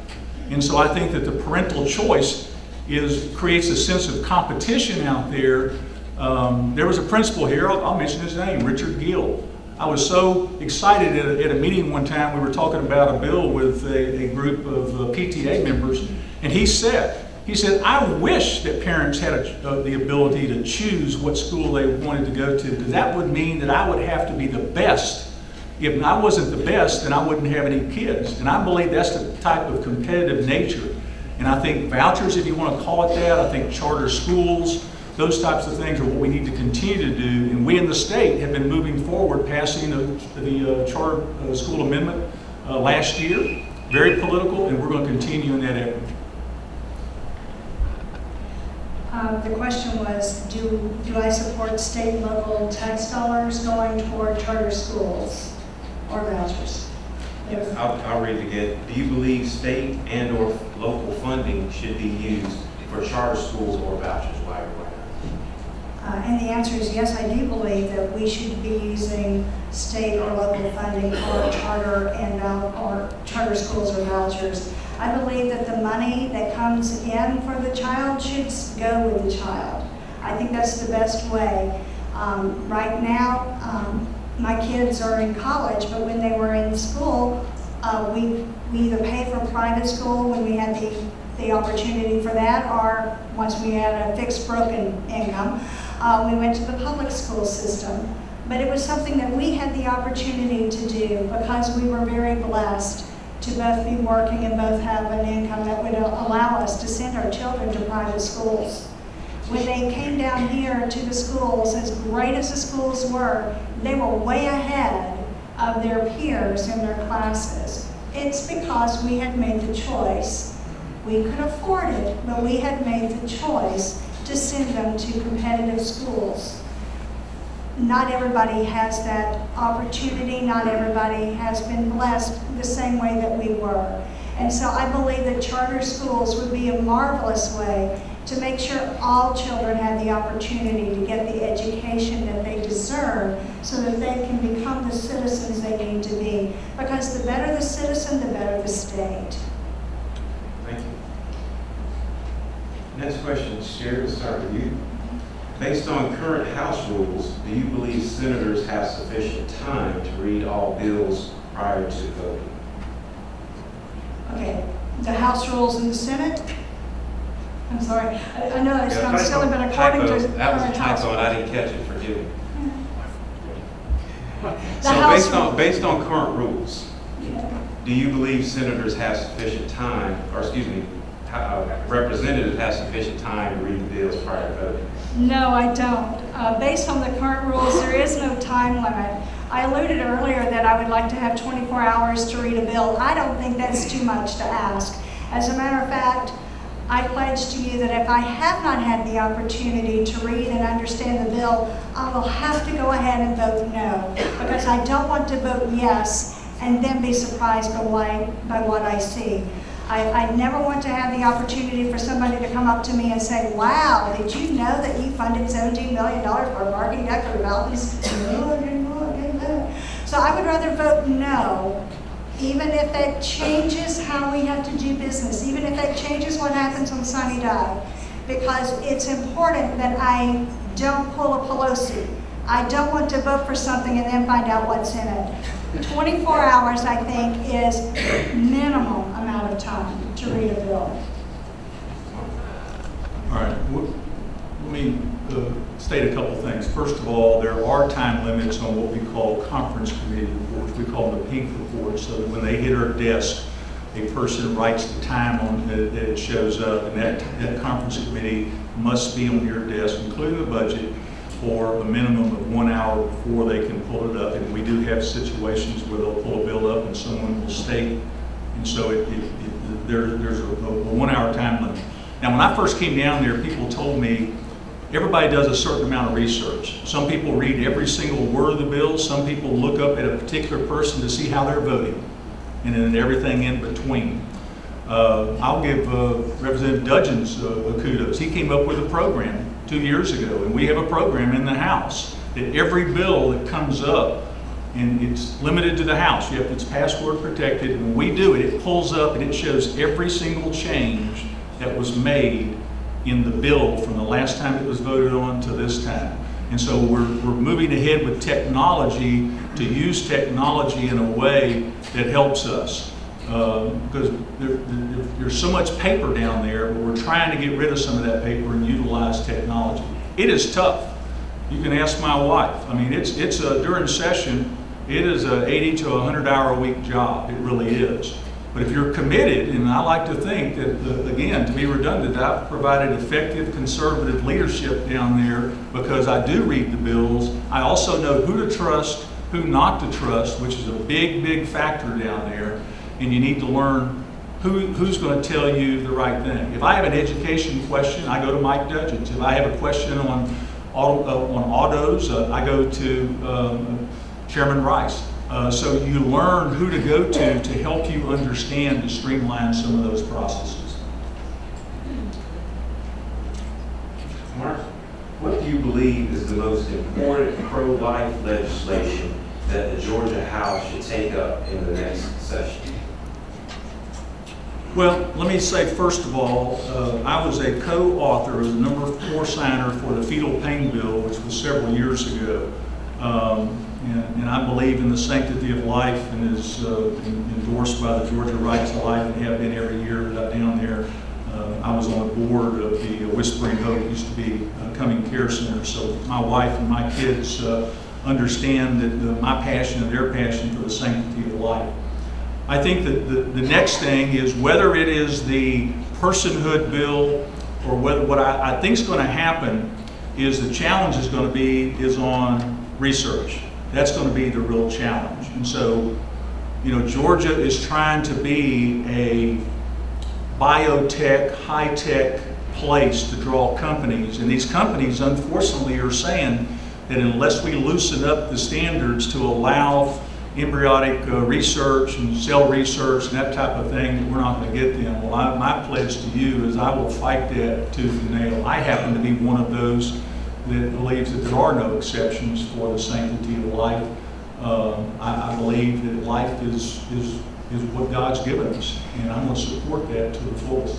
And so I think that the parental choice is creates a sense of competition out there. Um, there was a principal here, I'll, I'll mention his name, Richard Gill. I was so excited at a, at a meeting one time, we were talking about a bill with a, a group of uh, P T A members, and he said, he said, I wish that parents had a, uh, the ability to choose what school they wanted to go to, because that would mean that I would have to be the best. If I wasn't the best, then I wouldn't have any kids. And I believe that's the type of competitive nature. And I think vouchers, if you want to call it that, I think charter schools, those types of things are what we need to continue to do. And we in the state have been moving forward, passing the, the uh, charter uh, school amendment uh, last year. Very political, and we're going to continue in that effort. Uh, the question was, do, do I support state and local tax dollars going toward charter schools or vouchers? Yes, I'll, I'll read it again. Do you believe state and or local funding should be used for charter schools or vouchers? Why or why not? Uh, and the answer is yes, I do believe that we should be using state or local funding for charter and or charter schools or vouchers. I believe that the money that comes in for the child should go with the child. I think that's the best way. Um, right now, um, my kids are in college, but when they were in school, uh, we, we either pay for private school when we had the, the opportunity for that, or once we had a fixed broken income, uh, we went to the public school system. But it was something that we had the opportunity to do because we were very blessed to both be working and both have an income that would allow us to send our children to private schools. When they came down here to the schools, as great as the schools were, they were way ahead of their peers in their classes. It's because we had made the choice. We could afford it, but we had made the choice to send them to competitive schools. Not everybody has that opportunity. Not everybody has been blessed the same way that we were. And so I believe that charter schools would be a marvelous way to make sure all children have the opportunity to get the education that they deserve so that they can become the citizens they need to be. Because the better the citizen, the better the state. Thank you. Next question, Sheri, we'll start with you. Based on current House rules, do you believe senators have sufficient time to read all bills prior to voting? Okay, the House rules in the Senate? I'm sorry, I, I know it's Yeah, not silly, but according typo. to That was a current House. typo and I didn't catch it, forgive me. The So House based on, rules- based on current rules, Yeah. do you believe senators have sufficient time, or excuse me, uh, representatives have sufficient time to read the bills prior to voting? No, I don't. Uh, based on the current rules, there is no time limit. I alluded earlier that I would like to have twenty-four hours to read a bill. I don't think that's too much to ask. As a matter of fact, I pledge to you that if I have not had the opportunity to read and understand the bill, I will have to go ahead and vote no, because I don't want to vote yes and then be surprised by, why, by what I see. I, I never want to have the opportunity for somebody to come up to me and say, wow, did you know that you funded seventeen million dollars for parking deck for developments? No, I didn't know, I didn't know. So I would rather vote no, even if that changes how we have to do business, even if that changes what happens on sunny day, because it's important that I don't pull a Pelosi. I don't want to vote for something and then find out what's in it. twenty-four hours, I think, is minimum amount of time to read a bill. All right, let me uh, state a couple things. First of all, there are time limits on what we call conference committee reports. We call them the pink reports, so that when they hit our desk, a person writes the time on that it shows up, and that, that conference committee must be on your desk, including the budget, for a minimum of one hour before they can pull it up. And we do have situations where they'll pull a bill up and someone will state, and so it, it, it, there, there's a, a one hour time limit. Now, when I first came down there, people told me everybody does a certain amount of research. Some people read every single word of the bill. Some people look up at a particular person to see how they're voting, and then everything in between. Uh, I'll give uh, Representative Dudgeon's uh, kudos. He came up with a program two years ago, and we have a program in the House that every bill that comes up and it's limited to the house. You have, it's password protected, and when we do it, it pulls up and it shows every single change that was made in the bill from the last time it was voted on to this time. And so we're, we're moving ahead with technology to use technology in a way that helps us. Uh, because there, there, there's so much paper down there, but we're trying to get rid of some of that paper and utilize technology. It is tough. You can ask my wife. I mean, it's, it's a, during session, it is a eighty to one hundred hour a week job. It really is. But if you're committed, and I like to think that, the, again, to be redundant, I've provided effective conservative leadership down there because I do read the bills. I also know who to trust, who not to trust, which is a big, big factor down there. And you need to learn who, who's going to tell you the right thing. If I have an education question, I go to Mike Dudgeons. If I have a question on, auto, uh, on autos, uh, I go to um, Chairman Rice. Uh, so you learn who to go to to help you understand to streamline some of those processes. Mark, what do you believe is the most important pro-life legislation that the Georgia House should take up in the next session? Well, let me say first of all, uh, I was a co-author, as a number four signer for the fetal pain bill, which was several years ago. Um, and, and I believe in the sanctity of life and is uh, endorsed by the Georgia Right to Life and have been every year down there. Uh, I was on the board of the Whispering Hope, it used to be uh, Coming Care Center. So my wife and my kids uh, understand that the, my passion and their passion for the sanctity of life. I think that the, the next thing is whether it is the personhood bill or whether, what I, I think is going to happen is the challenge is going to be is on research. That's going to be the real challenge. And so, you know, Georgia is trying to be a biotech, high-tech place to draw companies. And these companies, unfortunately, are saying that unless we loosen up the standards to allow embryonic uh, research and cell research and that type of thing, that we're not going to get them. Well, I, my pledge to you is I will fight that tooth and nail. I happen to be one of those that believes that there are no exceptions for the sanctity of life. Um, I, I believe that life is, is, is what God's given us, and I'm going to support that to the fullest.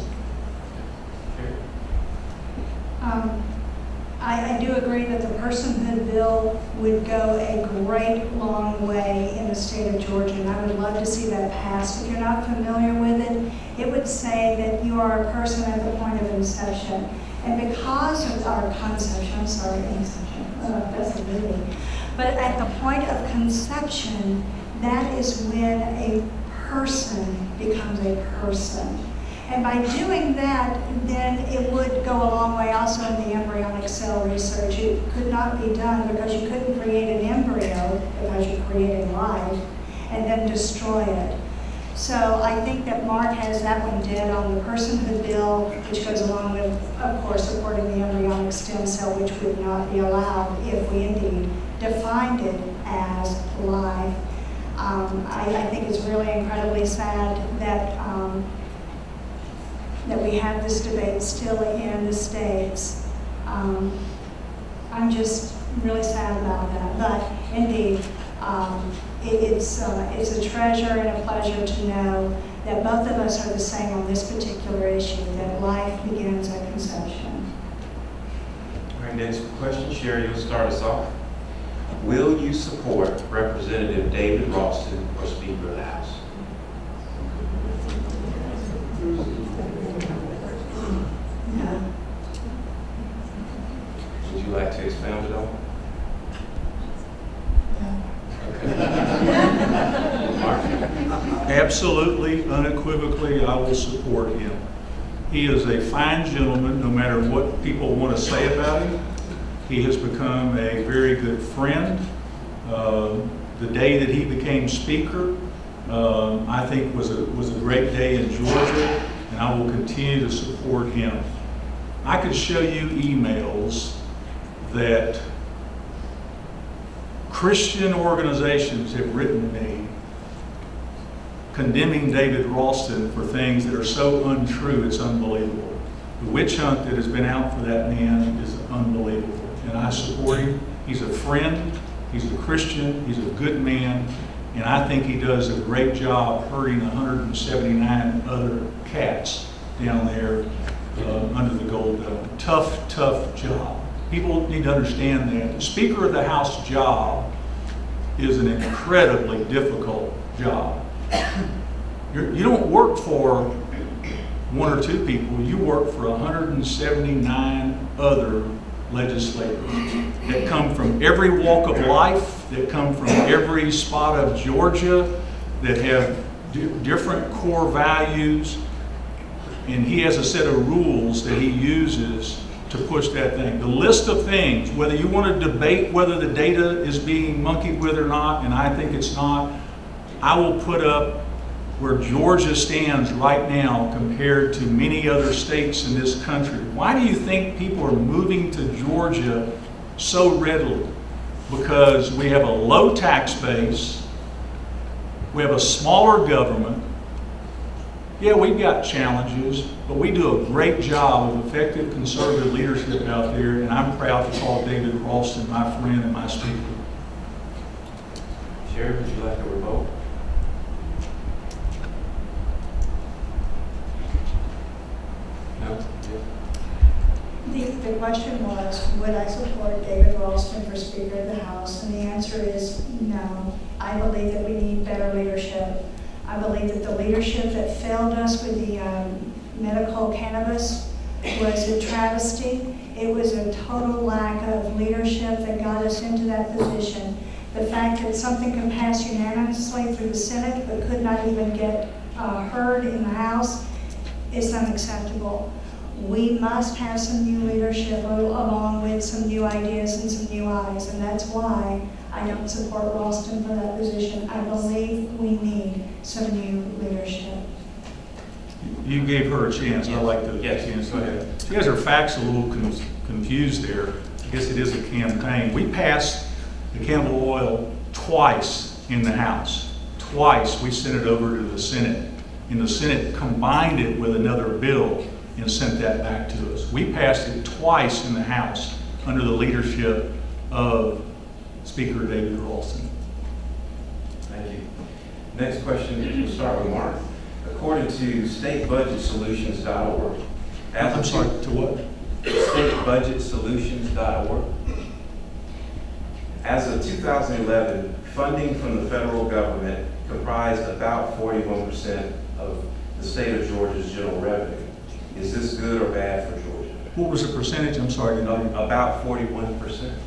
Um, I, I do agree that the personhood bill would go a great long way in the state of Georgia, and I would love to see that passed. If you're not familiar with it, it would say that you are a person at the point of inception. And because of our conception, I'm sorry, inception, uh, that's a movie, but at the point of conception, that is when a person becomes a person. And by doing that, then it would go a long way also in the embryonic cell research. It could not be done because you couldn't create an embryo because you created life and then destroy it. So I think that Mark has that one dead on the personhood bill, which goes along with, of course, supporting the embryonic stem cell, which would not be allowed if we indeed defined it as life. Um, I, I think it's really incredibly sad that um, that we have this debate still in the States. Um, I'm just really sad about that, but indeed, um, it, it's, uh, it's a treasure and a pleasure to know that both of us are the same on this particular issue, that life begins at conception. All right, next question. Sheri, you'll start us off. Will you support Representative David Ralston for Speaker of the House? No. Would you like to expound it on? Absolutely, unequivocally, I will support him. He is a fine gentleman, no matter what people want to say about him. He has become a very good friend. Uh, the day that he became Speaker, uh, I think was a, was a great day in Georgia, and I will continue to support him. I could show you emails that Christian organizations have written me condemning David Ralston for things that are so untrue, it's unbelievable. The witch hunt that has been out for that man is unbelievable. And I support him. He's a friend. He's a Christian, he's a good man, and I think he does a great job herding one hundred seventy-nine other cats down there uh, under the gold dome. Tough, tough job. People need to understand that. The Speaker of the House job is an incredibly difficult job. You're, you don't work for one or two people, you work for one hundred seventy-nine other legislators that come from every walk of life, that come from every spot of Georgia, that have di different core values, and he has a set of rules that he uses to push that thing. The list of things, whether you want to debate whether the data is being monkeyed with or not, and I think it's not, I will put up where Georgia stands right now compared to many other states in this country. Why do you think people are moving to Georgia so readily? Because we have a low tax base, we have a smaller government. Yeah, we've got challenges, but we do a great job of effective conservative leadership out there, and I'm proud to call David Ralston my friend and my speaker. Sheri, would you like to revoke? No? The, the question was, would I support David Ralston for Speaker of the House? And the answer is no. I believe that we need better leadership. I believe that the leadership that failed us with the um, medical cannabis was a travesty. It was a total lack of leadership that got us into that position. The fact that something can pass unanimously through the Senate but could not even get uh, heard in the House is unacceptable. We must have some new leadership along with some new ideas and some new eyes, and that's why I don't support Ralston for that position. I believe we need some new leadership. You gave her a chance. Yes. I like the Yes. chance. Go ahead. You guys are facts a little con confused there. I guess it is a campaign. We passed the cannabis oil twice in the House. Twice we sent it over to the Senate, and the Senate combined it with another bill and sent that back to us. We passed it twice in the House under the leadership of Speaker David Ralston. Thank you. Next question, we'll start with Mark. According to state budget solutions dot org, I'm sorry, to what? state budget solutions dot org, as of two thousand eleven, funding from the federal government comprised about forty-one percent of the state of Georgia's general revenue. Is this good or bad for Georgia? What was the percentage? I'm sorry. Uh, about forty-one percent.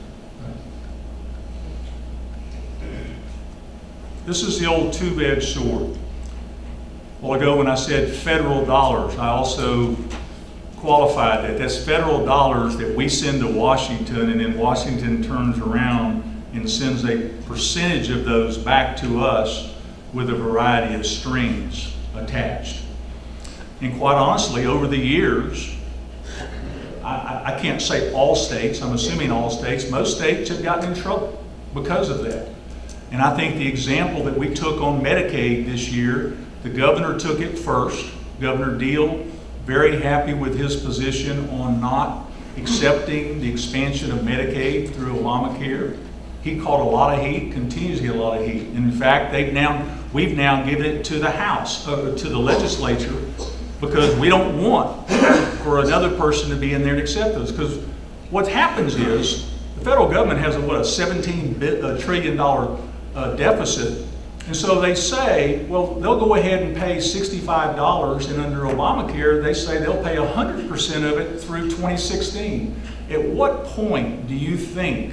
This is the old two-edged sword. A while ago when I said federal dollars, I also qualified that. That's federal dollars that we send to Washington, and then Washington turns around and sends a percentage of those back to us with a variety of strings attached. And quite honestly, over the years, I, I can't say all states, I'm assuming all states, most states have gotten in trouble because of that. And I think the example that we took on Medicaid this year, the governor took it first. Governor Deal, very happy with his position on not accepting the expansion of Medicaid through Obamacare. He caught a lot of heat, continues to get a lot of heat. And in fact, they've now, we've now given it to the House, uh, to the legislature, because we don't want for another person to be in there and accept those. Because what happens is, the federal government has a, what, a seventeen trillion dollar uh, deficit. And so they say, well, they'll go ahead and pay sixty-five dollars, and under Obamacare, they say they'll pay one hundred percent of it through twenty sixteen. At what point do you think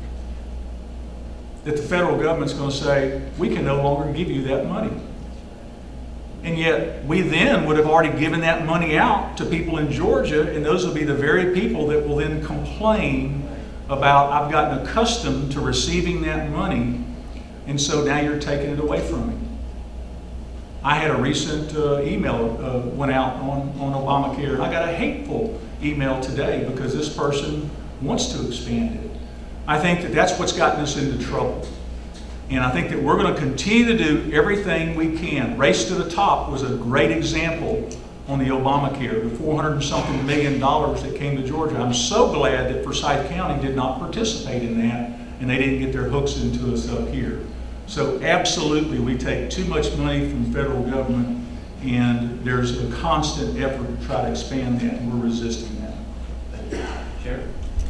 that the federal government's going to say, we can no longer give you that money? And yet, we then would have already given that money out to people in Georgia, and those will be the very people that will then complain about, I've gotten accustomed to receiving that money, and so now you're taking it away from me. I had a recent uh, email uh, went out on, on Obamacare, and I got a hateful email today because this person wants to expand it. I think that that's what's gotten us into trouble. And I think that we're going to continue to do everything we can. Race to the Top was a great example on the Obamacare, the four hundred and something million dollars that came to Georgia. I'm so glad that Forsyth County did not participate in that, and they didn't get their hooks into us up here. So absolutely, we take too much money from the federal government, and there's a constant effort to try to expand that, and we're resisting that. Thank you. Sheri?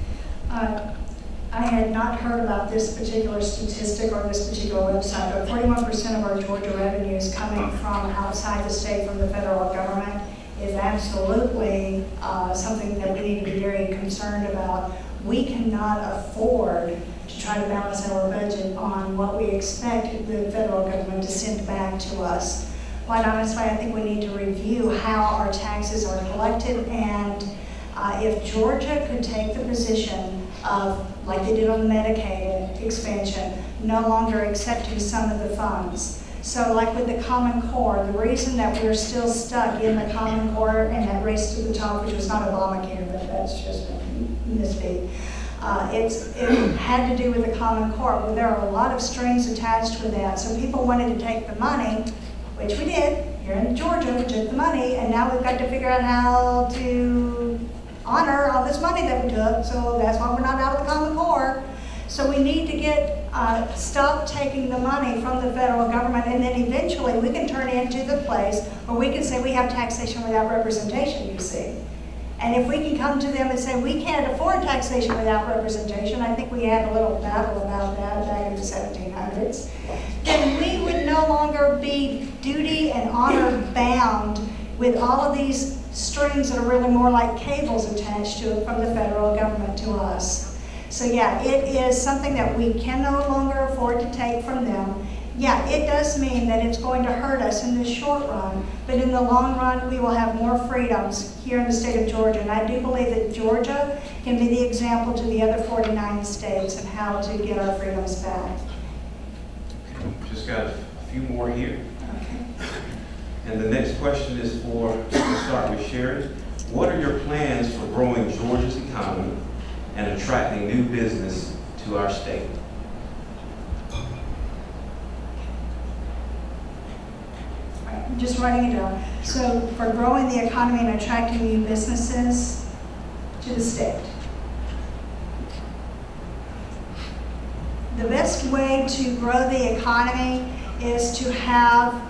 Uh, I had not heard about this particular statistic or this particular website, but forty-one percent of our Georgia revenues coming from outside the state, from the federal government, is absolutely uh, something that we need to be very concerned about. We cannot afford to try to balance our budget on what we expect the federal government to send back to us. Quite honestly, I think we need to review how our taxes are collected, and uh, if Georgia could take the position of, like they did on the Medicaid expansion, no longer accepting some of the funds. So like with the Common Core, the reason that we're still stuck in the Common Core and that race to the top, which was not Obamacare, but that's just a misspeak. Uh, it's, it had to do with the Common Core. Well, there are a lot of strings attached with that. So people wanted to take the money, which we did. Here in Georgia, we took the money, and now we've got to figure out how to honor all this money that we took. So that's why we're not out of the Common Core. So we need to get, uh, stop taking the money from the federal government, and then eventually we can turn it into the place where we can say we have taxation without representation, you see. And if we can come to them and say we can't afford taxation without representation, I think we had a little battle about that back in the seventeen hundreds, then we would no longer be duty and honor bound with all of these strings that are really more like cables attached to it from the federal government to us. So yeah, it is something that we can no longer afford to take from them. Yeah, it does mean that it's going to hurt us in the short run, but in the long run, we will have more freedoms here in the state of Georgia. And I do believe that Georgia can be the example to the other forty-nine states of how to get our freedoms back. Okay, just got a few more here. Okay. And the next question is for, we'll start with Sheri. What are your plans for growing Georgia's economy and attracting new business to our state? I'm just writing it down. So for growing the economy and attracting new businesses to the state. The best way to grow the economy is to have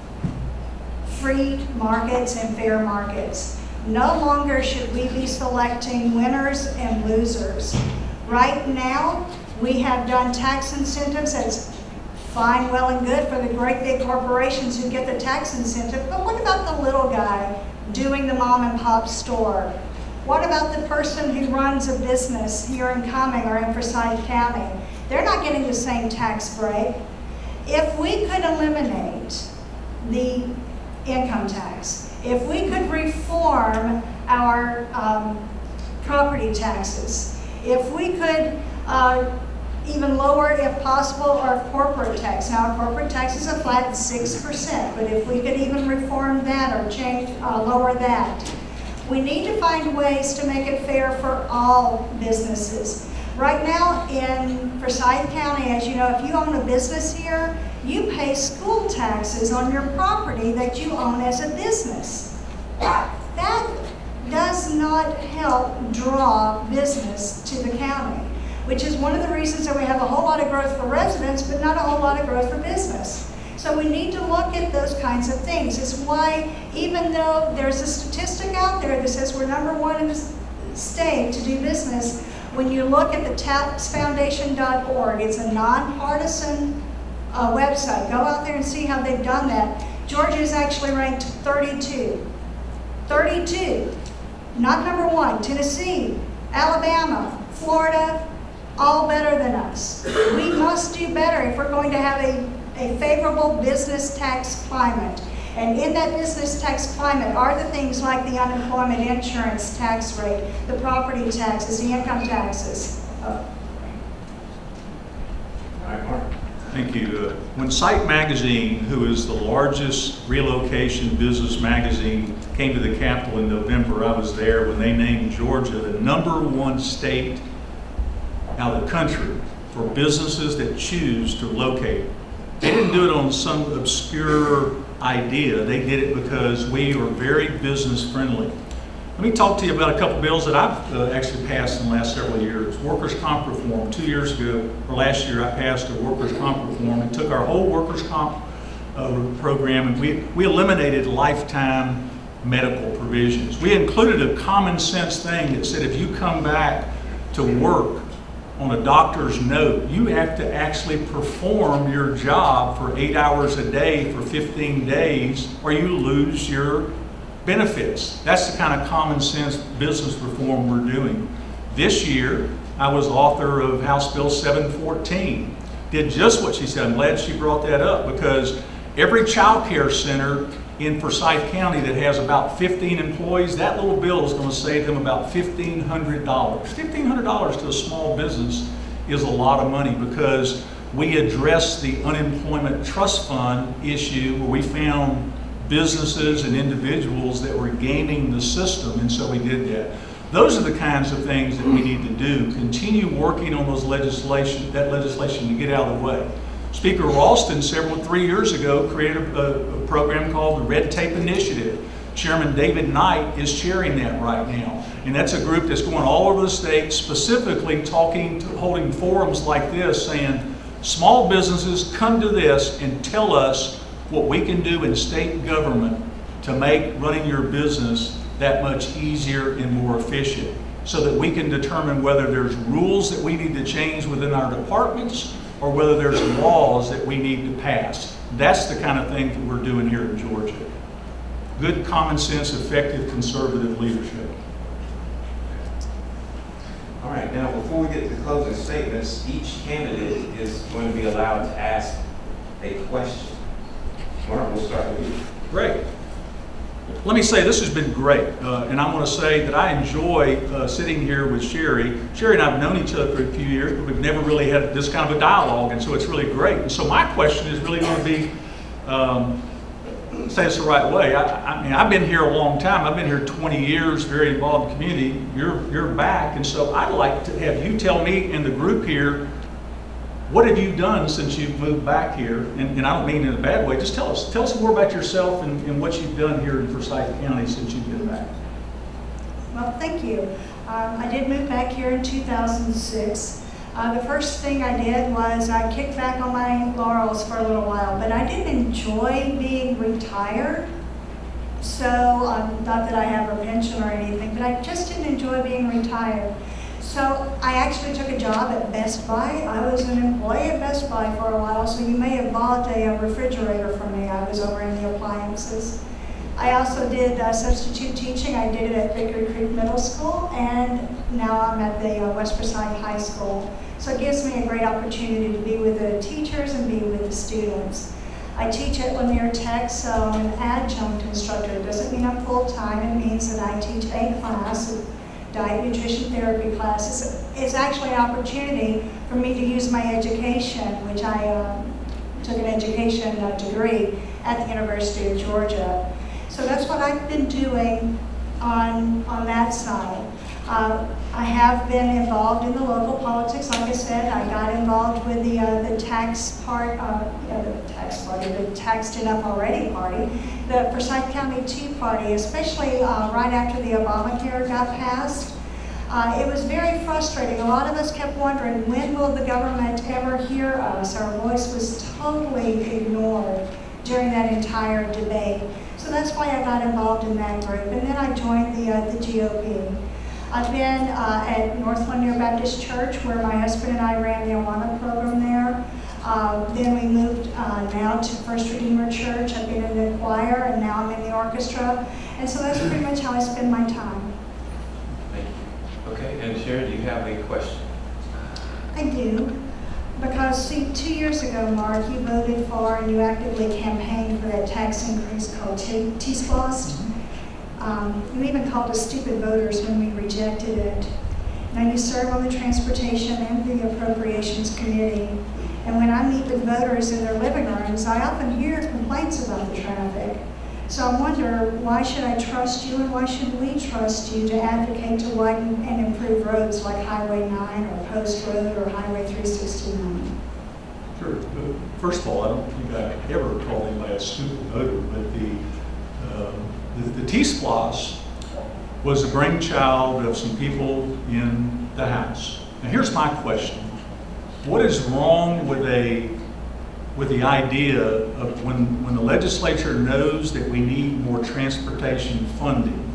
free markets and fair markets. No longer should we be selecting winners and losers. Right now, we have done tax incentives. That's fine, well and good for the great big corporations who get the tax incentive, but what about the little guy doing the mom and pop store? What about the person who runs a business here in Cumming or in Forsyth County? They're not getting the same tax break. If we could eliminate the income tax, if we could reform our um, property taxes, if we could uh, even lower, if possible, our corporate tax. Now, our corporate tax is a flat six percent, but if we could even reform that or change, uh, lower that. We need to find ways to make it fair for all businesses. Right now in Forsyth County, as you know, if you own a business here, you pay school taxes on your property that you own as a business. That does not help draw business to the county, which is one of the reasons that we have a whole lot of growth for residents, but not a whole lot of growth for business. So we need to look at those kinds of things. It's why, even though there's a statistic out there that says we're number one in the state to do business, when you look at the tax foundation dot org, it's a nonpartisan uh, website. Go out there and see how they've done that. Georgia is actually ranked thirty-two. thirty-two, not number one. Tennessee, Alabama, Florida, all better than us. We must do better if we're going to have a, a favorable business tax climate. And in that business tax climate are the things like the unemployment insurance tax rate, the property taxes, the income taxes. Oh. All right, Mark. Thank you. Uh, when Site Magazine, who is the largest relocation business magazine, came to the Capitol in November, I was there when they named Georgia the number one state out of the country for businesses that choose to locate. They didn't do it on some obscure idea. They did it because we are very business friendly. Let me talk to you about a couple bills that I've uh, actually passed in the last several years. Workers' comp reform. Two years ago, or last year, I passed a workers' comp reform and took our whole workers' comp uh, program and we, we eliminated lifetime medical provisions. We included a common sense thing that said if you come back to work on a doctor's note, you have to actually perform your job for eight hours a day for fifteen days or you lose your benefits. That's the kind of common sense business reform we're doing. This year, I was author of House Bill seven fourteen. Did just what she said. I'm glad she brought that up because every child care center in Forsyth County that has about fifteen employees, that little bill is going to save them about fifteen hundred dollars. fifteen hundred dollars to a small business is a lot of money because we addressed the unemployment trust fund issue where we found businesses and individuals that were gaming the system, and so we did that. Those are the kinds of things that we need to do. Continue working on those legislation, that legislation to get out of the way. Speaker Ralston, several, three years ago, created a, a program called the Red Tape Initiative. Chairman David Knight is chairing that right now. And that's a group that's going all over the state, specifically talking, to, holding forums like this, saying, small businesses, come to this and tell us what we can do in state government to make running your business that much easier and more efficient so that we can determine whether there's rules that we need to change within our departments or whether there's laws that we need to pass. That's the kind of thing that we're doing here in Georgia. Good common sense, effective conservative leadership. All right, now before we get to closing statements, each candidate is going to be allowed to ask a question. Mark, we'll start with you. Great. Let me say this has been great, uh, and I want to say that I enjoy uh, sitting here with Sheri. Sheri and I have known each other for a few years, but we've never really had this kind of a dialogue, and so it's really great. And so my question is really going to be, um, say this the right way. I, I mean, I've been here a long time. I've been here twenty years, very involved in the community. You're, you're back, and so I'd like to have you tell me and the group here, what have you done since you've moved back here? And, and I don't mean in a bad way. Just tell us, tell us more about yourself and, and what you've done here in Forsyth County since you've been back. Well, thank you. Um, I did move back here in two thousand six. Uh, the first thing I did was I kicked back on my laurels for a little while, but I didn't enjoy being retired. So, um, not that I have a pension or anything, but I just didn't enjoy being retired. So I actually took a job at Best Buy. I was an employee at Best Buy for a while, so you may have bought a refrigerator from me. I was over in the appliances. I also did uh, substitute teaching. I did it at Vickery Creek Middle School, and now I'm at the uh, West Forsyth High School. So it gives me a great opportunity to be with the teachers and be with the students. I teach at Lanier Tech, so I'm an adjunct instructor. It doesn't mean I'm full-time. It means that I teach a class, diet nutrition therapy classes. It's actually an opportunity for me to use my education, which I um, took an education uh, degree at the University of Georgia. So that's what I've been doing on, on that side. Uh, I have been involved in the local politics. Like I said, I got involved with the, uh, the tax part, uh, yeah, the tax party, the taxed enough already party, the Forsyth County Tea Party, especially uh, right after the Obamacare got passed. Uh, it was very frustrating. A lot of us kept wondering, when will the government ever hear us? Our voice was totally ignored during that entire debate. So that's why I got involved in that group. And then I joined the, uh, the G O P. I've been uh, at North Lanier Baptist Church, where my husband and I ran the Awana program there. Uh, then we moved uh, now to First Redeemer Church. I've been in the choir, and now I'm in the orchestra. And so that's pretty much how I spend my time. Thank you. Okay, and Sheri, do you have a question? I do. Because, see, two years ago, Mark, you voted for and you actively campaigned for that tax increase called T-Splost. Um, you even called us stupid voters when we rejected it. Now you serve on the Transportation and the Appropriations Committee. And when I meet with voters in their living rooms, I often hear complaints about the traffic. So I wonder, why should I trust you and why should we trust you to advocate to widen and improve roads like Highway nine or Post Road or Highway three sixty-nine? Sure. First of all, I don't think I ever called anybody a stupid voter, but the, uh, the, the T-Splost was the brainchild of some people in the House. Now here's my question. What is wrong with a with the idea of when, when the legislature knows that we need more transportation funding,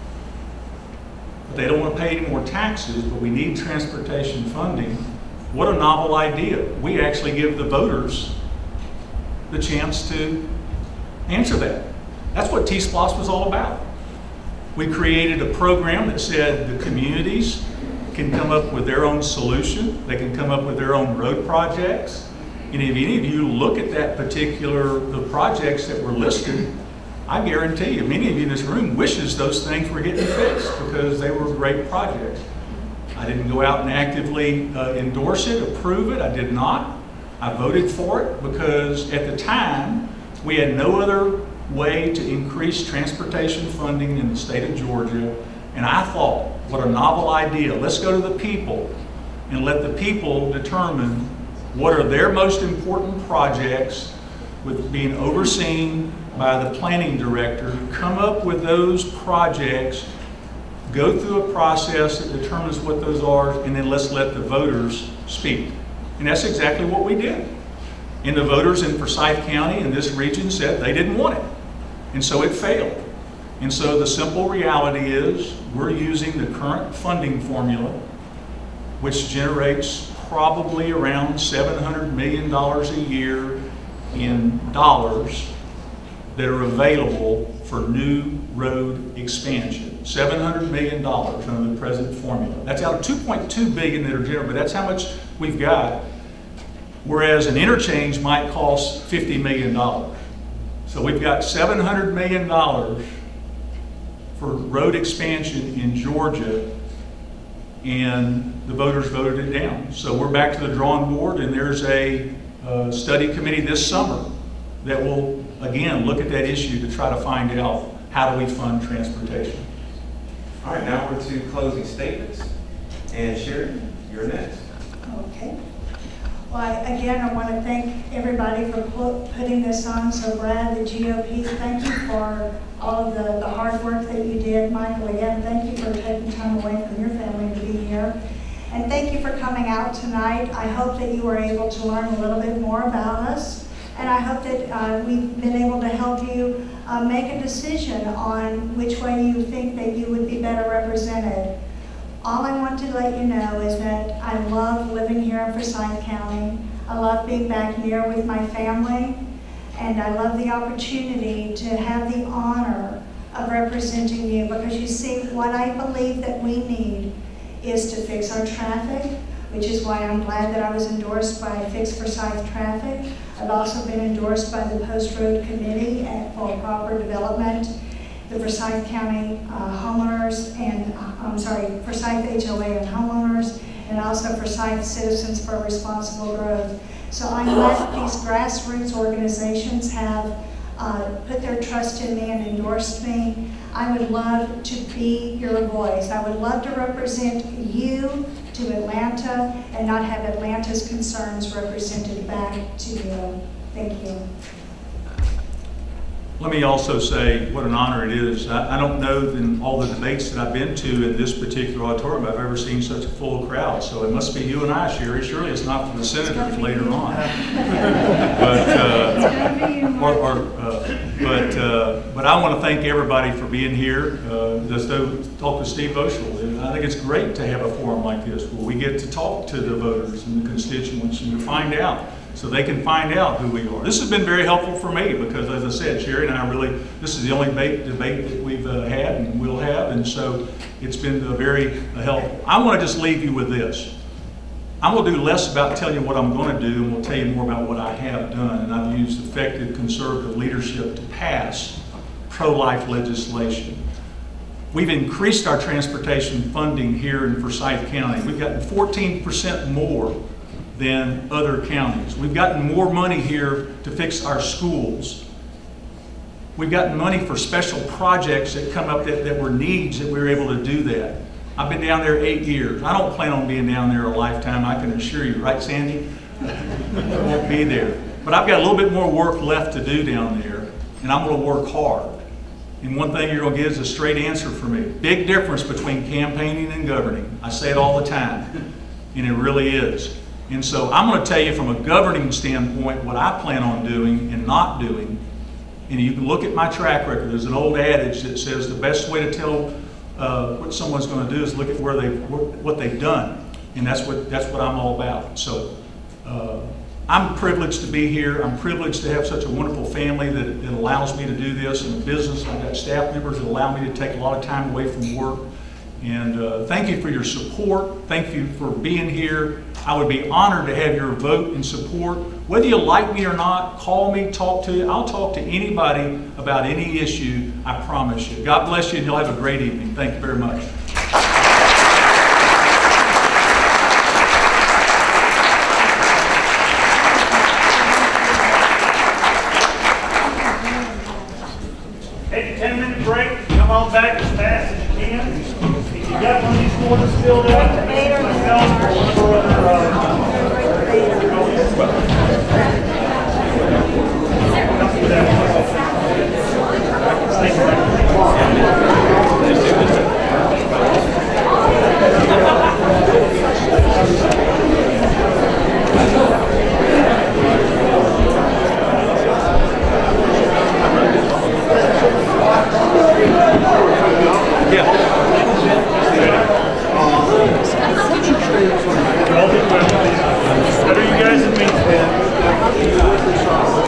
but they don't want to pay any more taxes, but we need transportation funding? What a novel idea. We actually give the voters the chance to answer that. That's what T S P L O S was all about. We created a program that said the communities can come up with their own solution. They can come up with their own road projects. And if any of you look at that particular, the projects that were listed, I guarantee you, many of you in this room wishes those things were getting fixed because they were great projects. I didn't go out and actively uh, endorse it, approve it. I did not. I voted for it because at the time, we had no other way to increase transportation funding in the state of Georgia. And I thought, what a novel idea. Let's go to the people and let the people determine what are their most important projects, with being overseen by the planning director, come up with those projects, go through a process that determines what those are, and then let's let the voters speak. And that's exactly what we did. And the voters in Forsyth County in this region said they didn't want it. And so it failed. And so the simple reality is we're using the current funding formula, which generates probably around seven hundred million dollars a year in dollars that are available for new road expansion. seven hundred million dollars under the present formula. That's out of two point two billion dollars that are generated, but that's how much we've got. Whereas an interchange might cost fifty million dollars. So we've got seven hundred million dollars for road expansion in Georgia, and the voters voted it down. So we're back to the drawing board, and there's a uh, study committee this summer that will, again, look at that issue to try to find out how do we fund transportation. All right, now we're to closing statements. And Sheri, you're next. Okay. Well, I- again, I want to thank everybody for pu- putting this on. So Brad, the G O P, thank you for all of the, the hard work that you did. Michael, again, thank you for taking time away from your family to be here. And thank you for coming out tonight. I hope that you were able to learn a little bit more about us. And I hope that uh, we've been able to help you uh, make a decision on which way you think that you would be better represented. All I want to let you know is that I love living here in Forsyth County. I love being back here with my family. And I love the opportunity to have the honor of representing you, because you see, what I believe that we need is to fix our traffic, which is why I'm glad that I was endorsed by Fix Forsyth Traffic. I've also been endorsed by the Post Road Committee for Proper Development, the Forsyth County uh, homeowners, and uh, I'm sorry, Forsyth H O A and homeowners, and also Forsyth Citizens for Responsible Growth. So I'm glad these grassroots organizations have uh, put their trust in me and endorsed me. I would love to be your voice. I would love to represent you to Atlanta and not have Atlanta's concerns represented back to you. Thank you. Let me also say what an honor it is. I, I don't know in all the debates that I've been to in this particular auditorium I've ever seen such a full crowd. So it must be you and I, Sheri. Surely it's not for the senators later on. but uh, or, or, uh, but uh, but I want to thank everybody for being here. Uh, just to talk to Steve Oshel. I think it's great to have a forum like this where we get to talk to the voters and the constituents and to find out, so they can find out who we are. This has been very helpful for me because, as I said, Sheri and I really, this is the only debate, debate that we've uh, had and will have, and so it's been uh, very uh, helpful. I want to just leave you with this. I'm going to do less about telling you what I'm going to do, and we'll tell you more about what I have done, and I've used effective conservative leadership to pass pro-life legislation. We've increased our transportation funding here in Forsyth County. We've gotten fourteen percent more than other counties. We've gotten more money here to fix our schools. We've gotten money for special projects that come up that, that were needs that we were able to do that. I've been down there eight years. I don't plan on being down there a lifetime, I can assure you, right, Sandy? I won't be there. But I've got a little bit more work left to do down there, and I'm going to work hard. And one thing you're going to get is a straight answer from me. Big difference between campaigning and governing. I say it all the time, and it really is. And so I'm going to tell you from a governing standpoint what I plan on doing and not doing. And you can look at my track record. There's an old adage that says the best way to tell uh, what someone's going to do is look at where they what they've done, and that's what that's what I'm all about. So uh, I'm privileged to be here. I'm privileged to have such a wonderful family that, that allows me to do this in a business. I've got staff members that allow me to take a lot of time away from work. And uh, thank you for your support. Thank you for being here. I would be honored to have your vote and support. Whether you like me or not, call me, talk to you. I'll talk to anybody about any issue, I promise you. God bless you, and you'll have a great evening. Thank you very much.